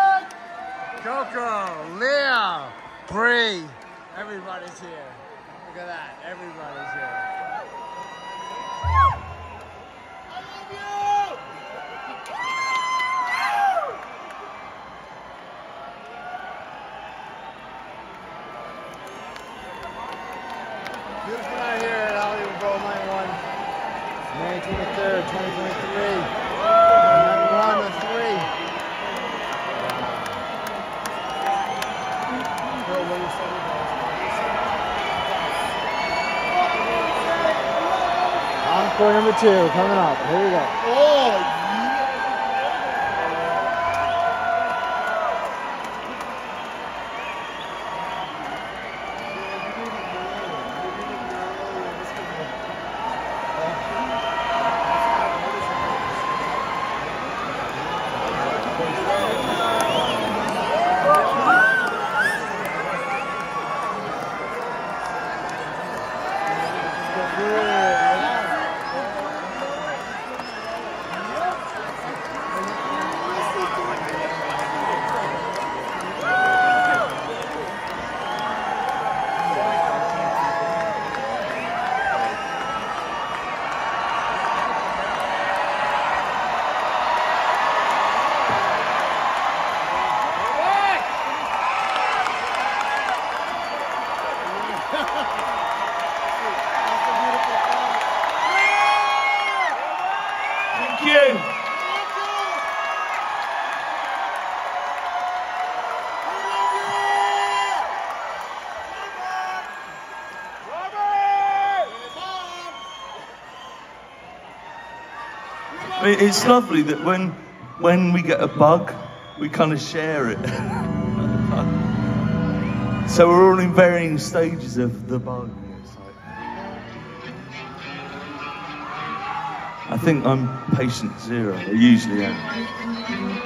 Coco, Leo, Bree, everybody's here. Look at that, everybody's here. Beautiful night here at Hollywood Bowl Night One. May twenty-third, twenty twenty-three. Night one of three. Encore number two coming up. Here we go. Oh, Thank you. I mean, it's lovely that when when we get a bug, we kind of share it. So we're all in varying stages of the bug. It's like, I think I'm patient zero. I usually am.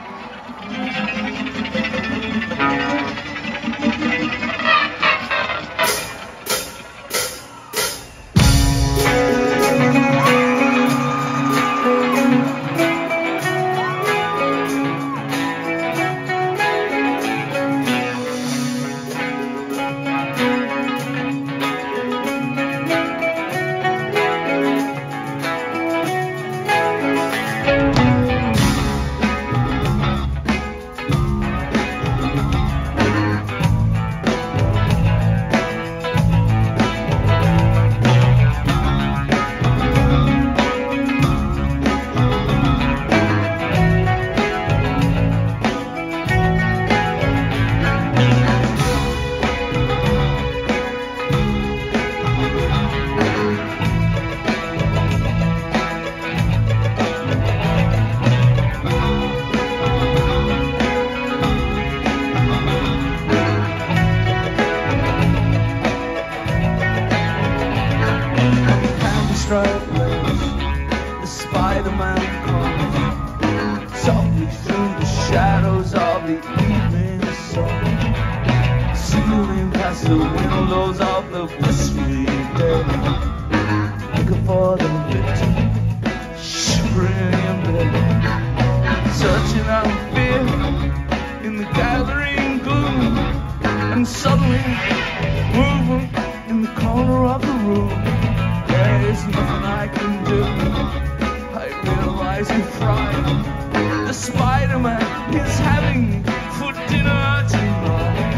The Spider-Man comes softly through the shadows of the evening sun, stealing past the windows of the blissfully dead, looking for the victim, shivering in bed, searching out fear in the gathering gloom, and suddenly moving in the corner of the room. There's nothing I can do. I realize in fright the Spider-Man is having for dinner tonight.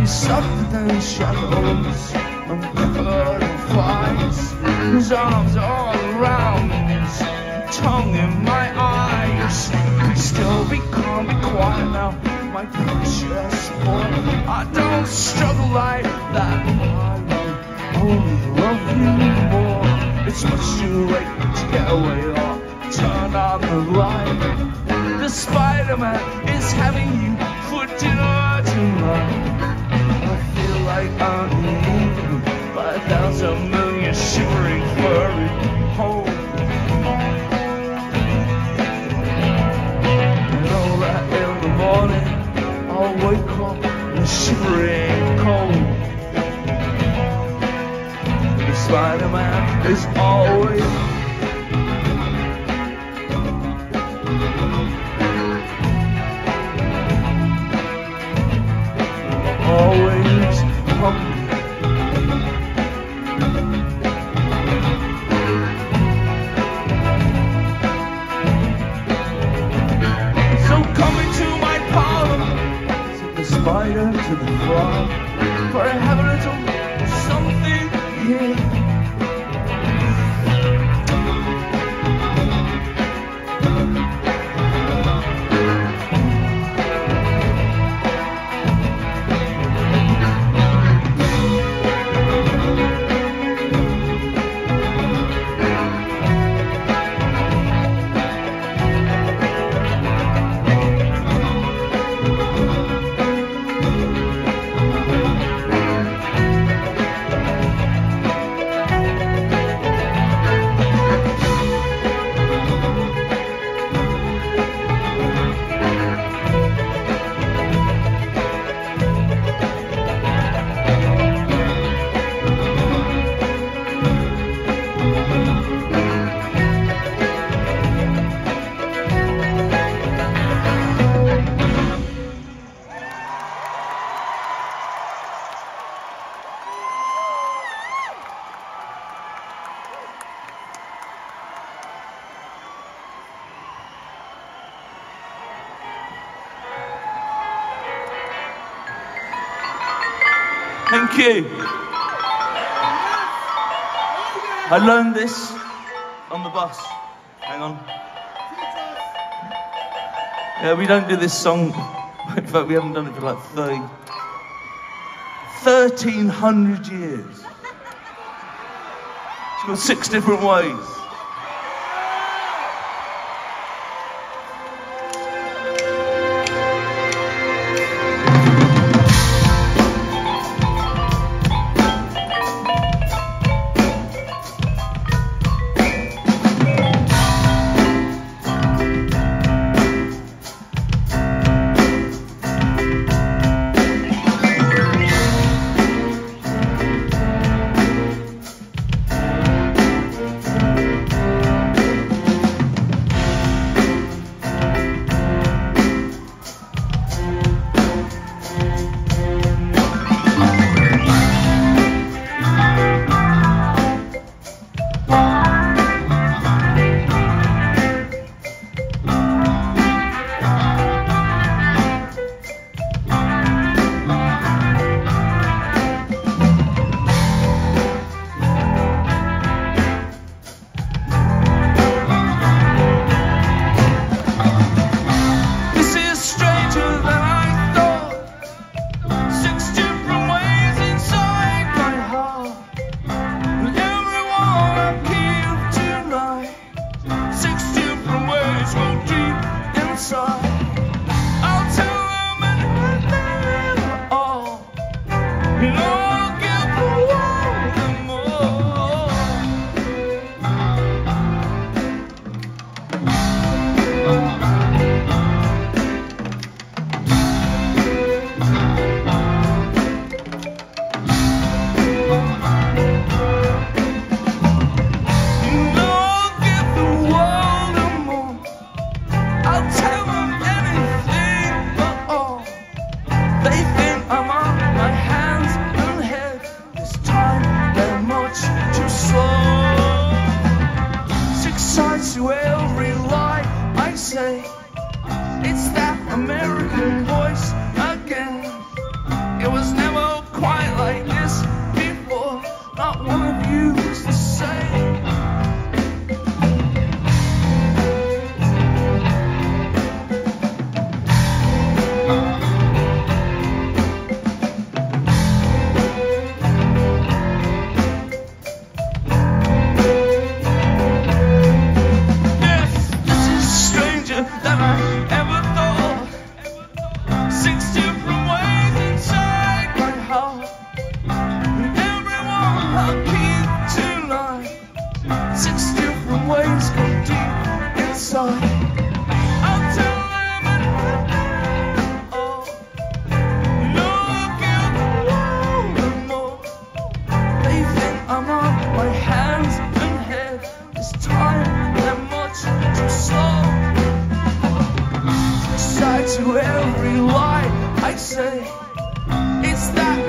softer than shadows and covered in flies. His arms all around me, his tongue in my eyes. Be still, be calm, be quiet now, my precious boy. I don't struggle like that. I only love you more. It's much too late to get away or turn on the light. The Spider-Man is having you for dinner tonight. I feel like I'm moving by a thousand million shivering furry home. And all that in the morning I'll wake up in shivering cold. The Spider-Man is always always hungry. So come into my parlor, said the spider to the frog, for I have a little something here. Thank you. I learned this on the bus. Hang on. Yeah, we don't do this song. In fact, we haven't done it for like thirty, thirteen hundred years. It's got six different ways.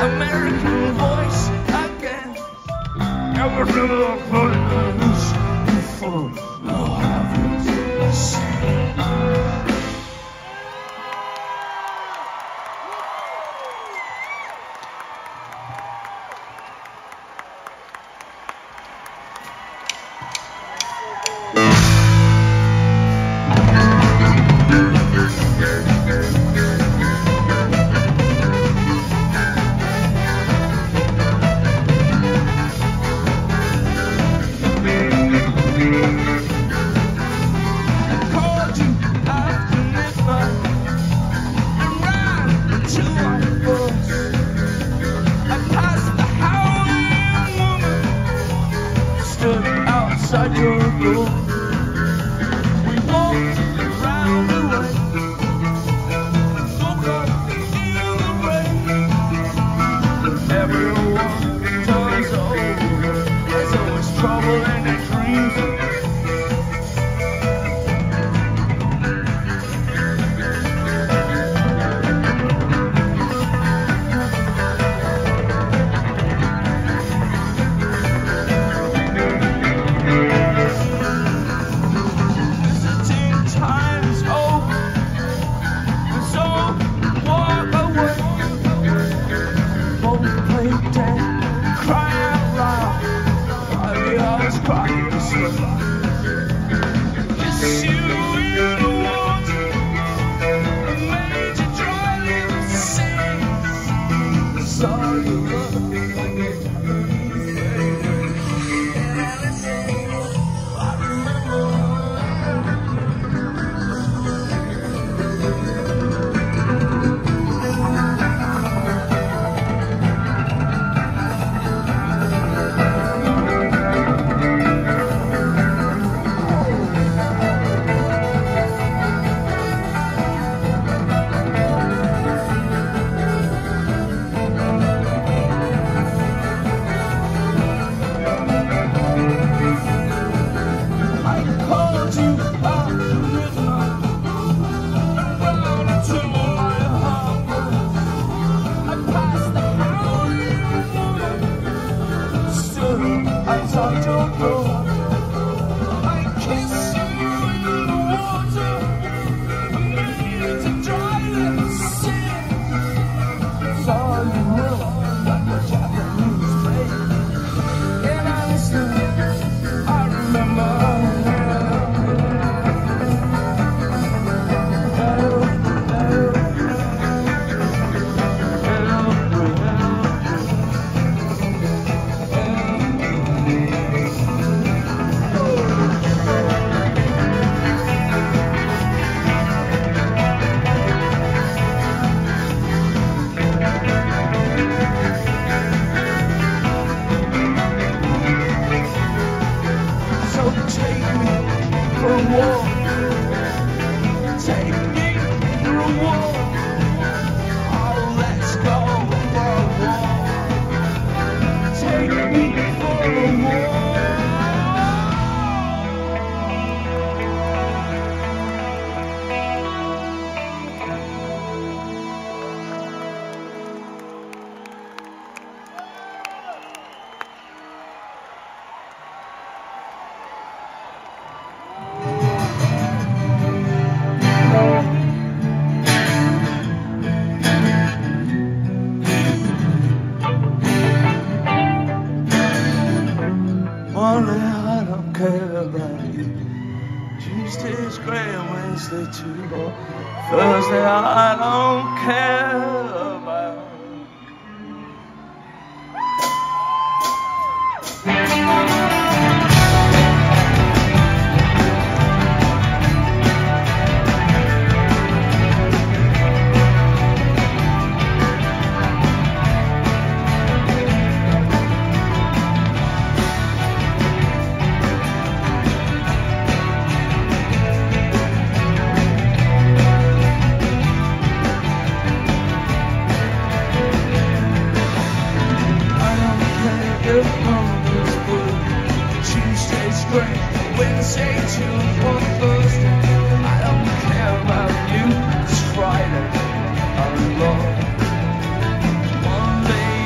American voice again. Everything I've heard is before. No happens the same. Outside your door, we walked around the way, woke up in the rain. Everyone turns over, there's always trouble in their dreams. Monday, I don't care about you. Tuesday's grey and Wednesday too. Thursday, I don't care about you. Tuesday's great, Wednesday too, or Thursday. I don't care about you, it's Friday, I'm alone. Monday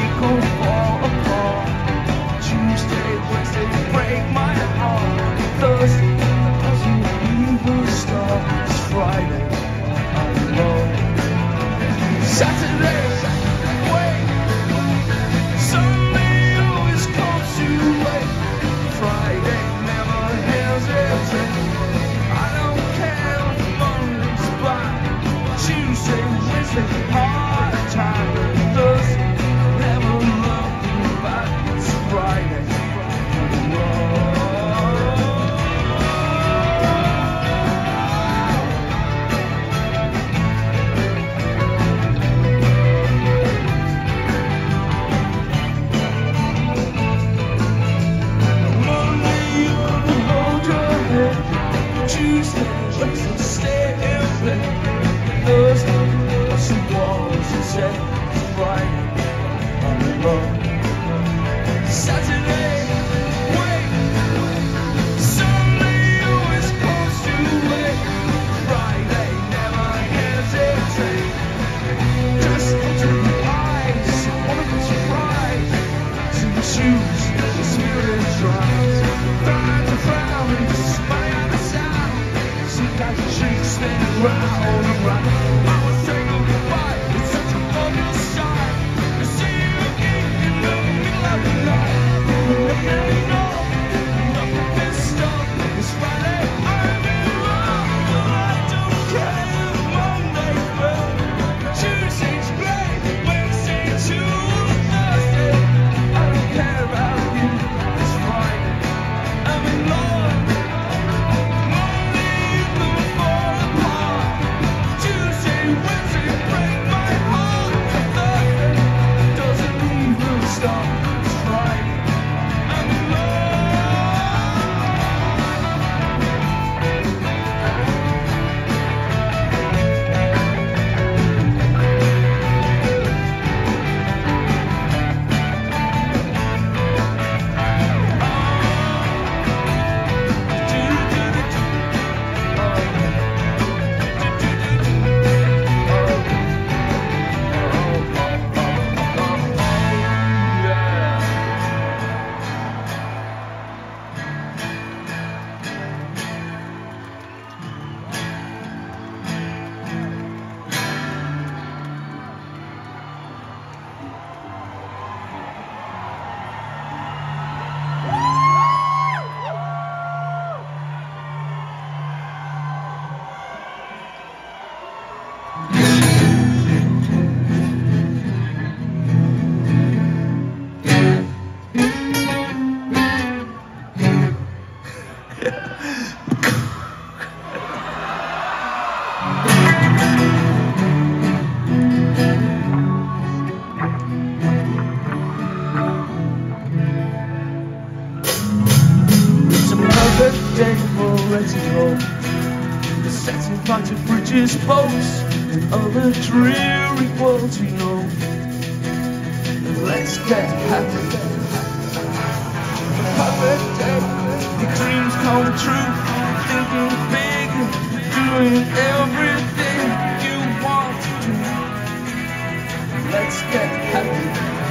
love. Saturday, wait. Sunday, always close to late. Friday, never hesitate. Just into the eyes, one of its pride. To choose the spirit drives. Fire to frown, spy on the sound. Some guys and shrieks spin round and round. I was saying goodbye, it's such a wondrous sight. To see you again in the middle of the night. And you know, nothing can stop this Friday. I'm in love, but I don't care. Monday's great, Tuesday's great, Wednesday to Thursday. I don't care about you, it's Friday. I'm in love. Monday you can fall apart. Tuesday, Wednesday break my heart. Thursday doesn't even stop. It's Friday. I'm in love. It's a perfect day for letting go. The setting fire to bridges, boats, and other dreary worlds we know. Let's get happy. A perfect day, your dreams come true. Thinking big, doing everything you want to do. Let's get happy.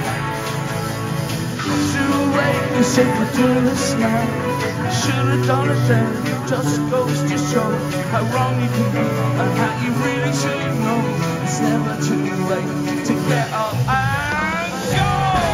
Too late, you said we're doing this now. Should've done it then. Just goes to show how wrong you can be and how you really should know. It's never too late to get up and go.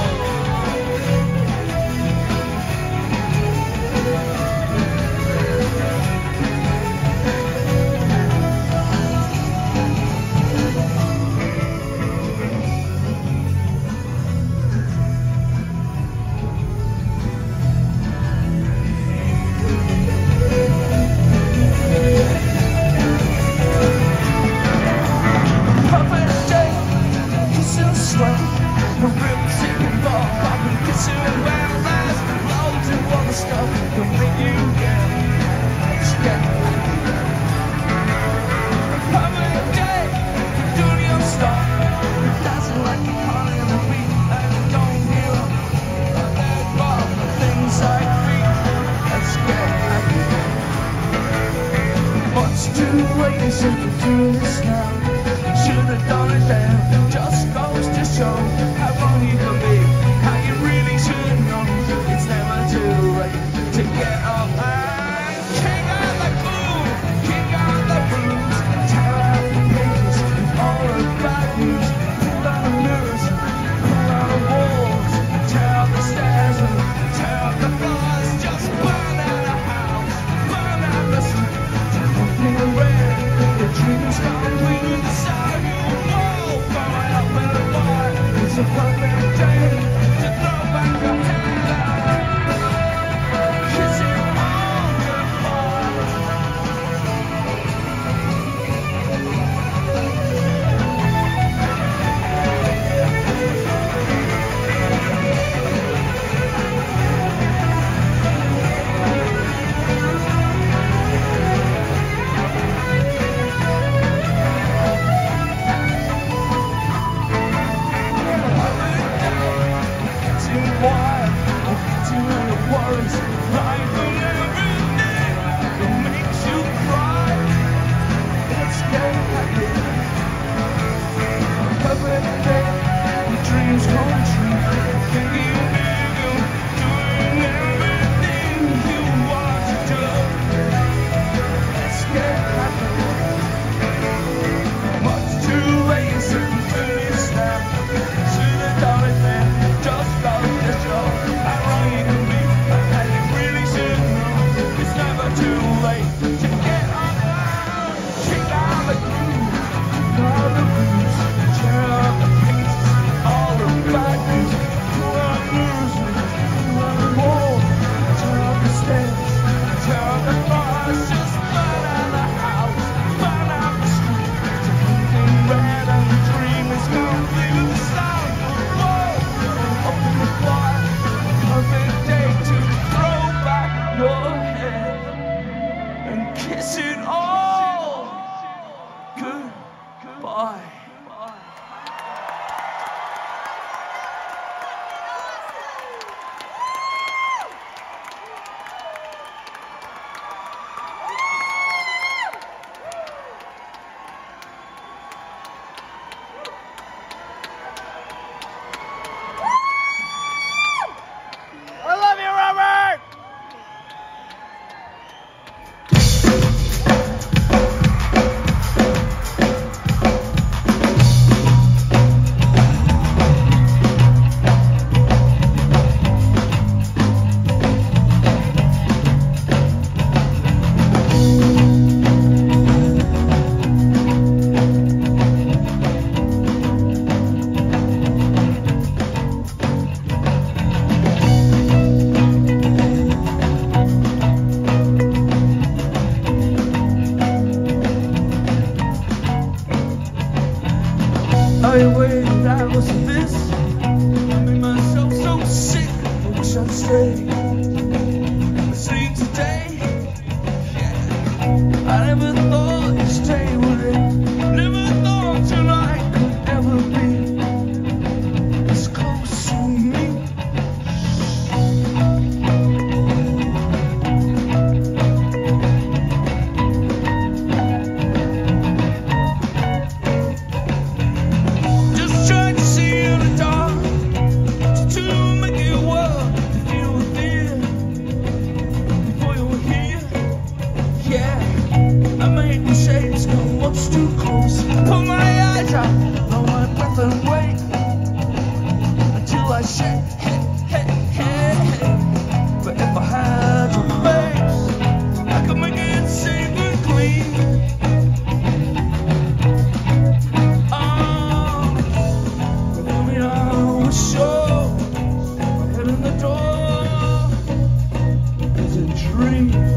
Perfect day, kiss and sweat. A real secret ball, popping, kissing and round eyes. Loads of other stuff can make you get. Let's get happy. Perfect day, doing your stuff. Dancing like a party on the beat, and you don't hear a bad bar for things like feet. Let's get happy. Much too late, you said we're doing this now. Should've done it then. Just goes to show how wrong you can be, how you really should know. It's never too late to get up and kick out the boom, kick out the blues, tear out the pages with all the bad news. Pull out the mirrors, pull out the walls, tear out the stairs and tear out the floors. Just burn out the house, burn out the street. Nothing red, the dreams come with the sun. It's a perfect day to throw back your head, kissing all goodbye. Perfect day. I should. But if I had your face, I could make it safe and clean. Oh, but tell me I was sure my head in the door is a dream.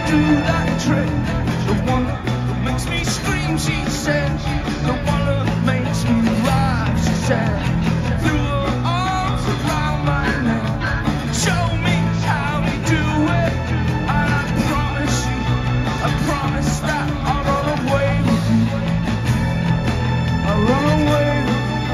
do that trick. The one that makes me scream, she said. The one that makes me laugh, she said. Threw her arms around my neck. Show me how we do it. And I promise you, I promise that I'll run away with you. I'll run away with you.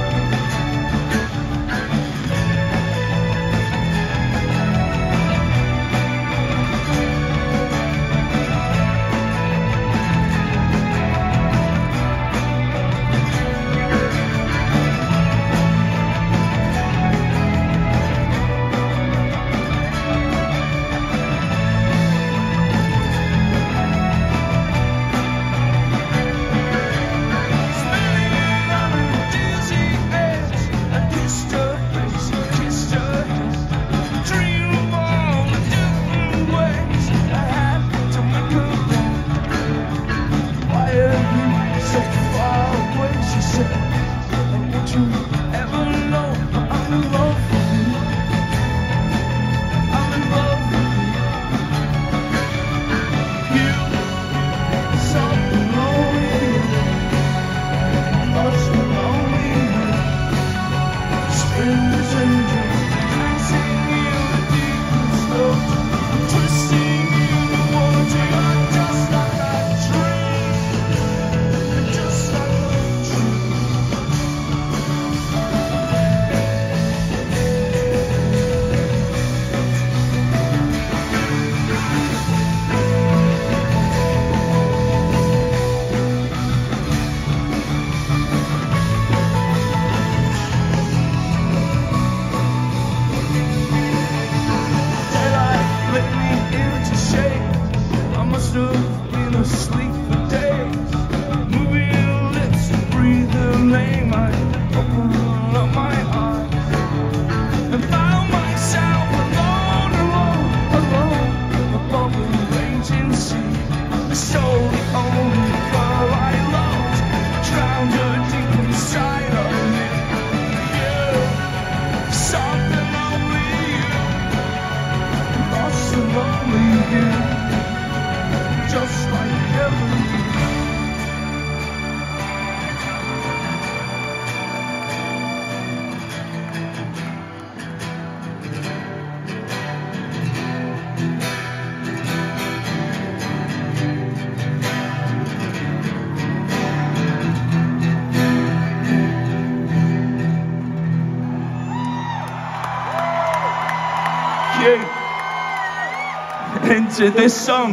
Into this song.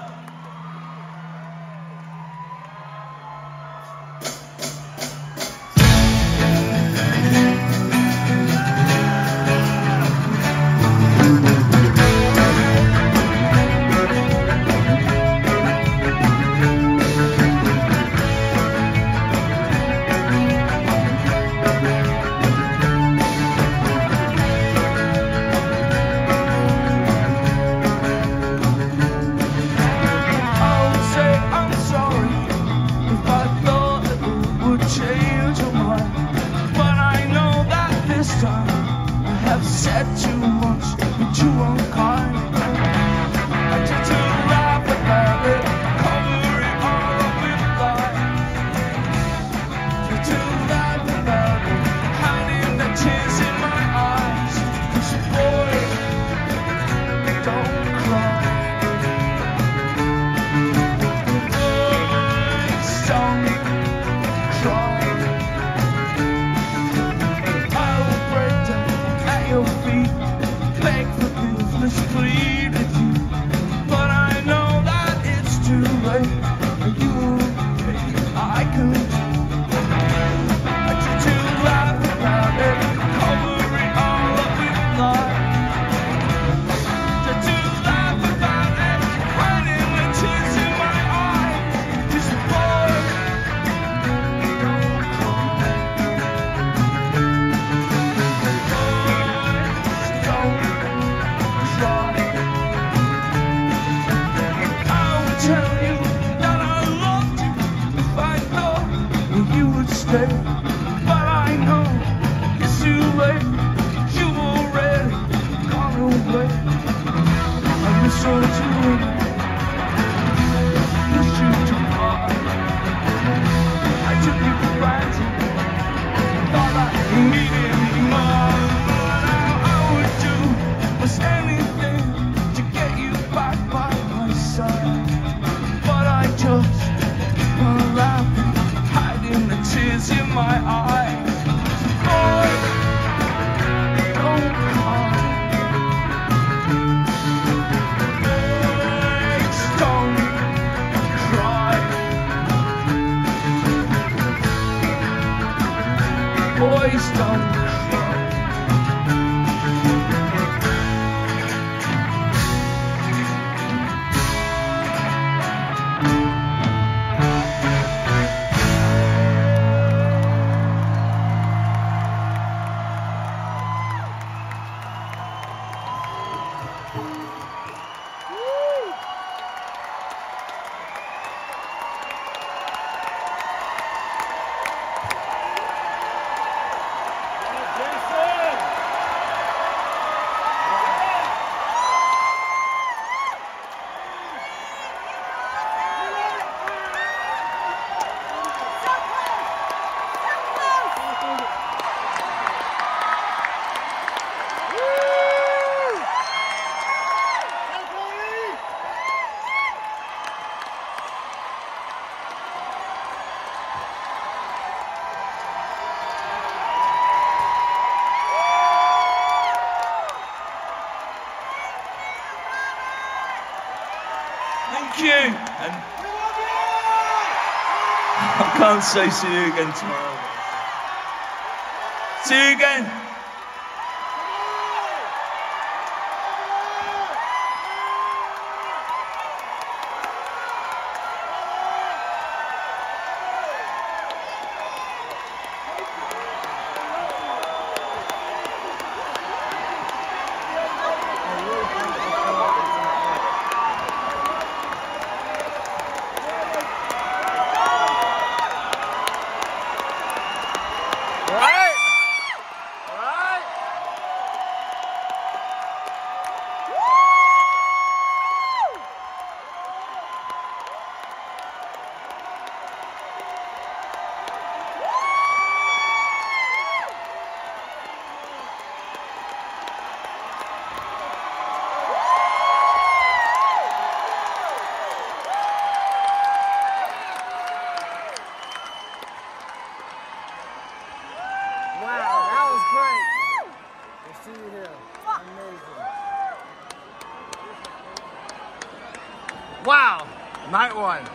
stay, but I know it's too late. You already gone away. I miss you too. stone show. Thank you, and I can't say see you again tomorrow. See you again. Wow, that was great. We'll see you here. Amazing. Wow, night one.